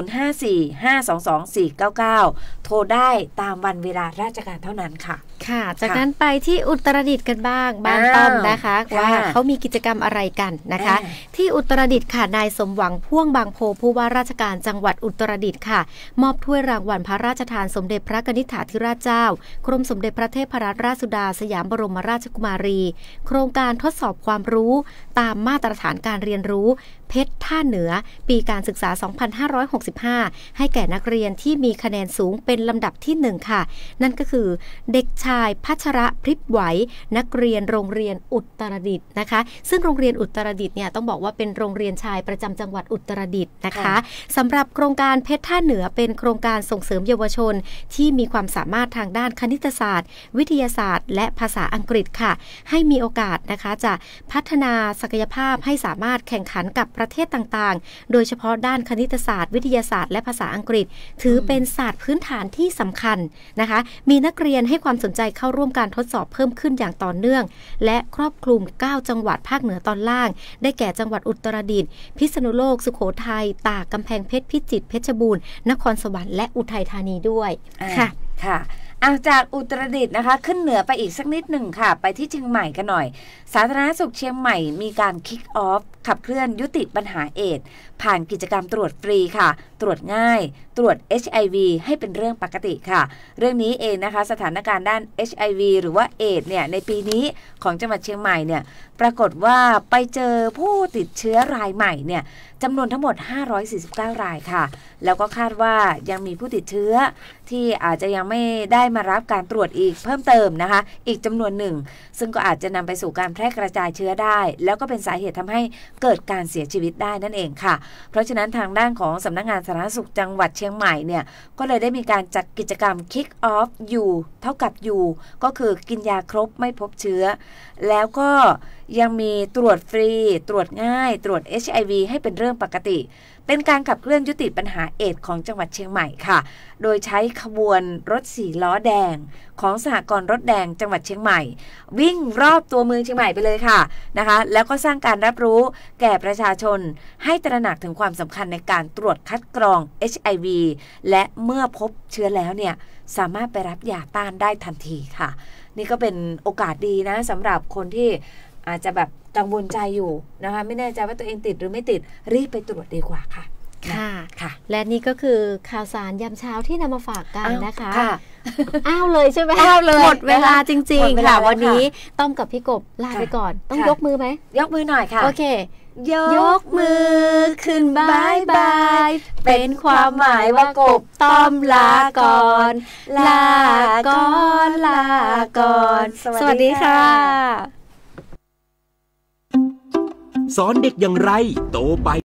0545222499โทรได้ตามวันเวลาราชการเท่านั้นค่ะค่ะจากนั้นไปที่อุตรดิตถ์กันบ้างบ้านต้อมนะคะว่าเขามีกิจกรรมอะไรกันนะคะที่อุตรดิตถ์ค่ะนายสมหวังพ่วงบางโพผู้ว่าราชการจังหวัดอุตรดิตถ์ค่ะมอบถ้วยรางวัลพระราชทานสมเด็จพระกนิษฐาธิราชเจ้ากรมสมเด็จพระเทพรัตนราชสุดาสยามบรมราชกุมารีโครงการทดสอบความรู้ตามมาตรฐานการเรียนรู้เพชรท่าเหนือปีการศึกษา 2565 ให้แก่นักเรียนที่มีคะแนนสูงเป็นลำดับที่1ค่ะนั่นก็คือเด็กชายพัชระพริบไหวนักเรียนโรงเรียนอุตรดิตถ์นะคะซึ่งโรงเรียนอุตรดิตถ์เนี่ยต้องบอกว่าเป็นโรงเรียนชายประจำจังหวัดอุตรดิตถ์นะคะสำหรับโครงการเพชรท่าเหนือเป็นโครงการส่งเสริมเยาวชนที่มีความสามารถทางด้านคณิตศาสตร์วิทยาศาสตร์และภาษาอังกฤษค่ะให้มีโอกาสนะคะจะพัฒนาศักยภาพให้สามารถแข่งขันกับประเทศต่างๆโดยเฉพาะด้านคณิตศาสตร์วิทยาศาสตร์และภาษาอังกฤษถือเป็นศาสตร์พื้นฐานที่สำคัญนะคะมีนักเรียนให้ความสนใจเข้าร่วมการทดสอบเพิ่มขึ้นอย่างต่อเนื่องและครอบคลุม9จังหวัดภาคเหนือตอนล่างได้แก่จังหวัดอุตรดิตถ์พิษณุโลกสุโขทัยตากกำแพงเพชรพิจิตรเพชรบูรณ์นครสวรรค์และอุทัยธานีด้วยค่ะจากอุตรดิตถ์นะคะขึ้นเหนือไปอีกสักนิดหนึ่งค่ะไปที่เชียงใหม่กันหน่อยสาธารณสุขเชียงใหม่มีการคิกออฟขับเคลื่อนยุติปัญหาเอดส์ผ่านกิจกรรมตรวจฟรีค่ะตรวจง่ายตรวจ HIV ให้เป็นเรื่องปกติค่ะเรื่องนี้เองนะคะสถานการณ์ด้าน HIV หรือว่าเอดส์เนี่ยในปีนี้ของจังหวัดเชียงใหม่เนี่ยปรากฏว่าไปเจอผู้ติดเชื้อรายใหม่เนี่ยจำนวนทั้งหมด549รายค่ะแล้วก็คาดว่ายังมีผู้ติดเชื้อที่อาจจะยังไม่ได้มารับการตรวจอีกเพิ่มเติมนะคะอีกจำนวนหนึ่งซึ่งก็อาจจะนำไปสู่การแพร่กระจายเชื้อได้แล้วก็เป็นสาเหตุทำให้เกิดการเสียชีวิตได้นั่นเองค่ะเพราะฉะนั้นทางด้านของสำนักงานสาธารณสุขจังหวัดเชียงใหม่เนี่ยก็เลยได้มีการจัดกิจกรรม Kick Off U เท่ากับ U ก็คือกินยาครบไม่พบเชื้อแล้วก็ยังมีตรวจฟรีตรวจง่ายตรวจ HIV ให้เป็นเรื่องปกติเป็นการขับเคลื่อนยุติปัญหาเอดส์ของจังหวัดเชียงใหม่ค่ะโดยใช้ขบวนรถ4ล้อแดงของสหกรณ์รถแดงจังหวัดเชียงใหม่วิ่งรอบตัวเมืองเชียงใหม่ไปเลยค่ะนะคะแล้วก็สร้างการรับรู้แก่ประชาชนให้ตระหนักถึงความสำคัญในการตรวจคัดกรอง HIV และเมื่อพบเชื้อแล้วเนี่ยสามารถไปรับยาต้านได้ทันทีค่ะนี่ก็เป็นโอกาสดีนะสำหรับคนที่อาจจะแบบกังวลใจอยู่นะคะไม่แน่ใจว่าตัวเองติดหรือไม่ติดรีบไปตรวจดีกว่าค่ะค่ะและนี่ก็คือข่าวสารยามเช้าที่นำมาฝากกันนะคะอ้าวเลยใช่ไหมอ้าวเลยหมดเวลาจริงๆค่ะวันนี้ต้อมกับพี่กบลาไปก่อนต้องยกมือไหมยกมือหน่อยค่ะโอเคยกมือขึ้นบายบายเป็นความหมายว่ากบต้อมลาก่อนลาก่อนลาก่อนสวัสดีค่ะสอนเด็กอย่างไรโตไป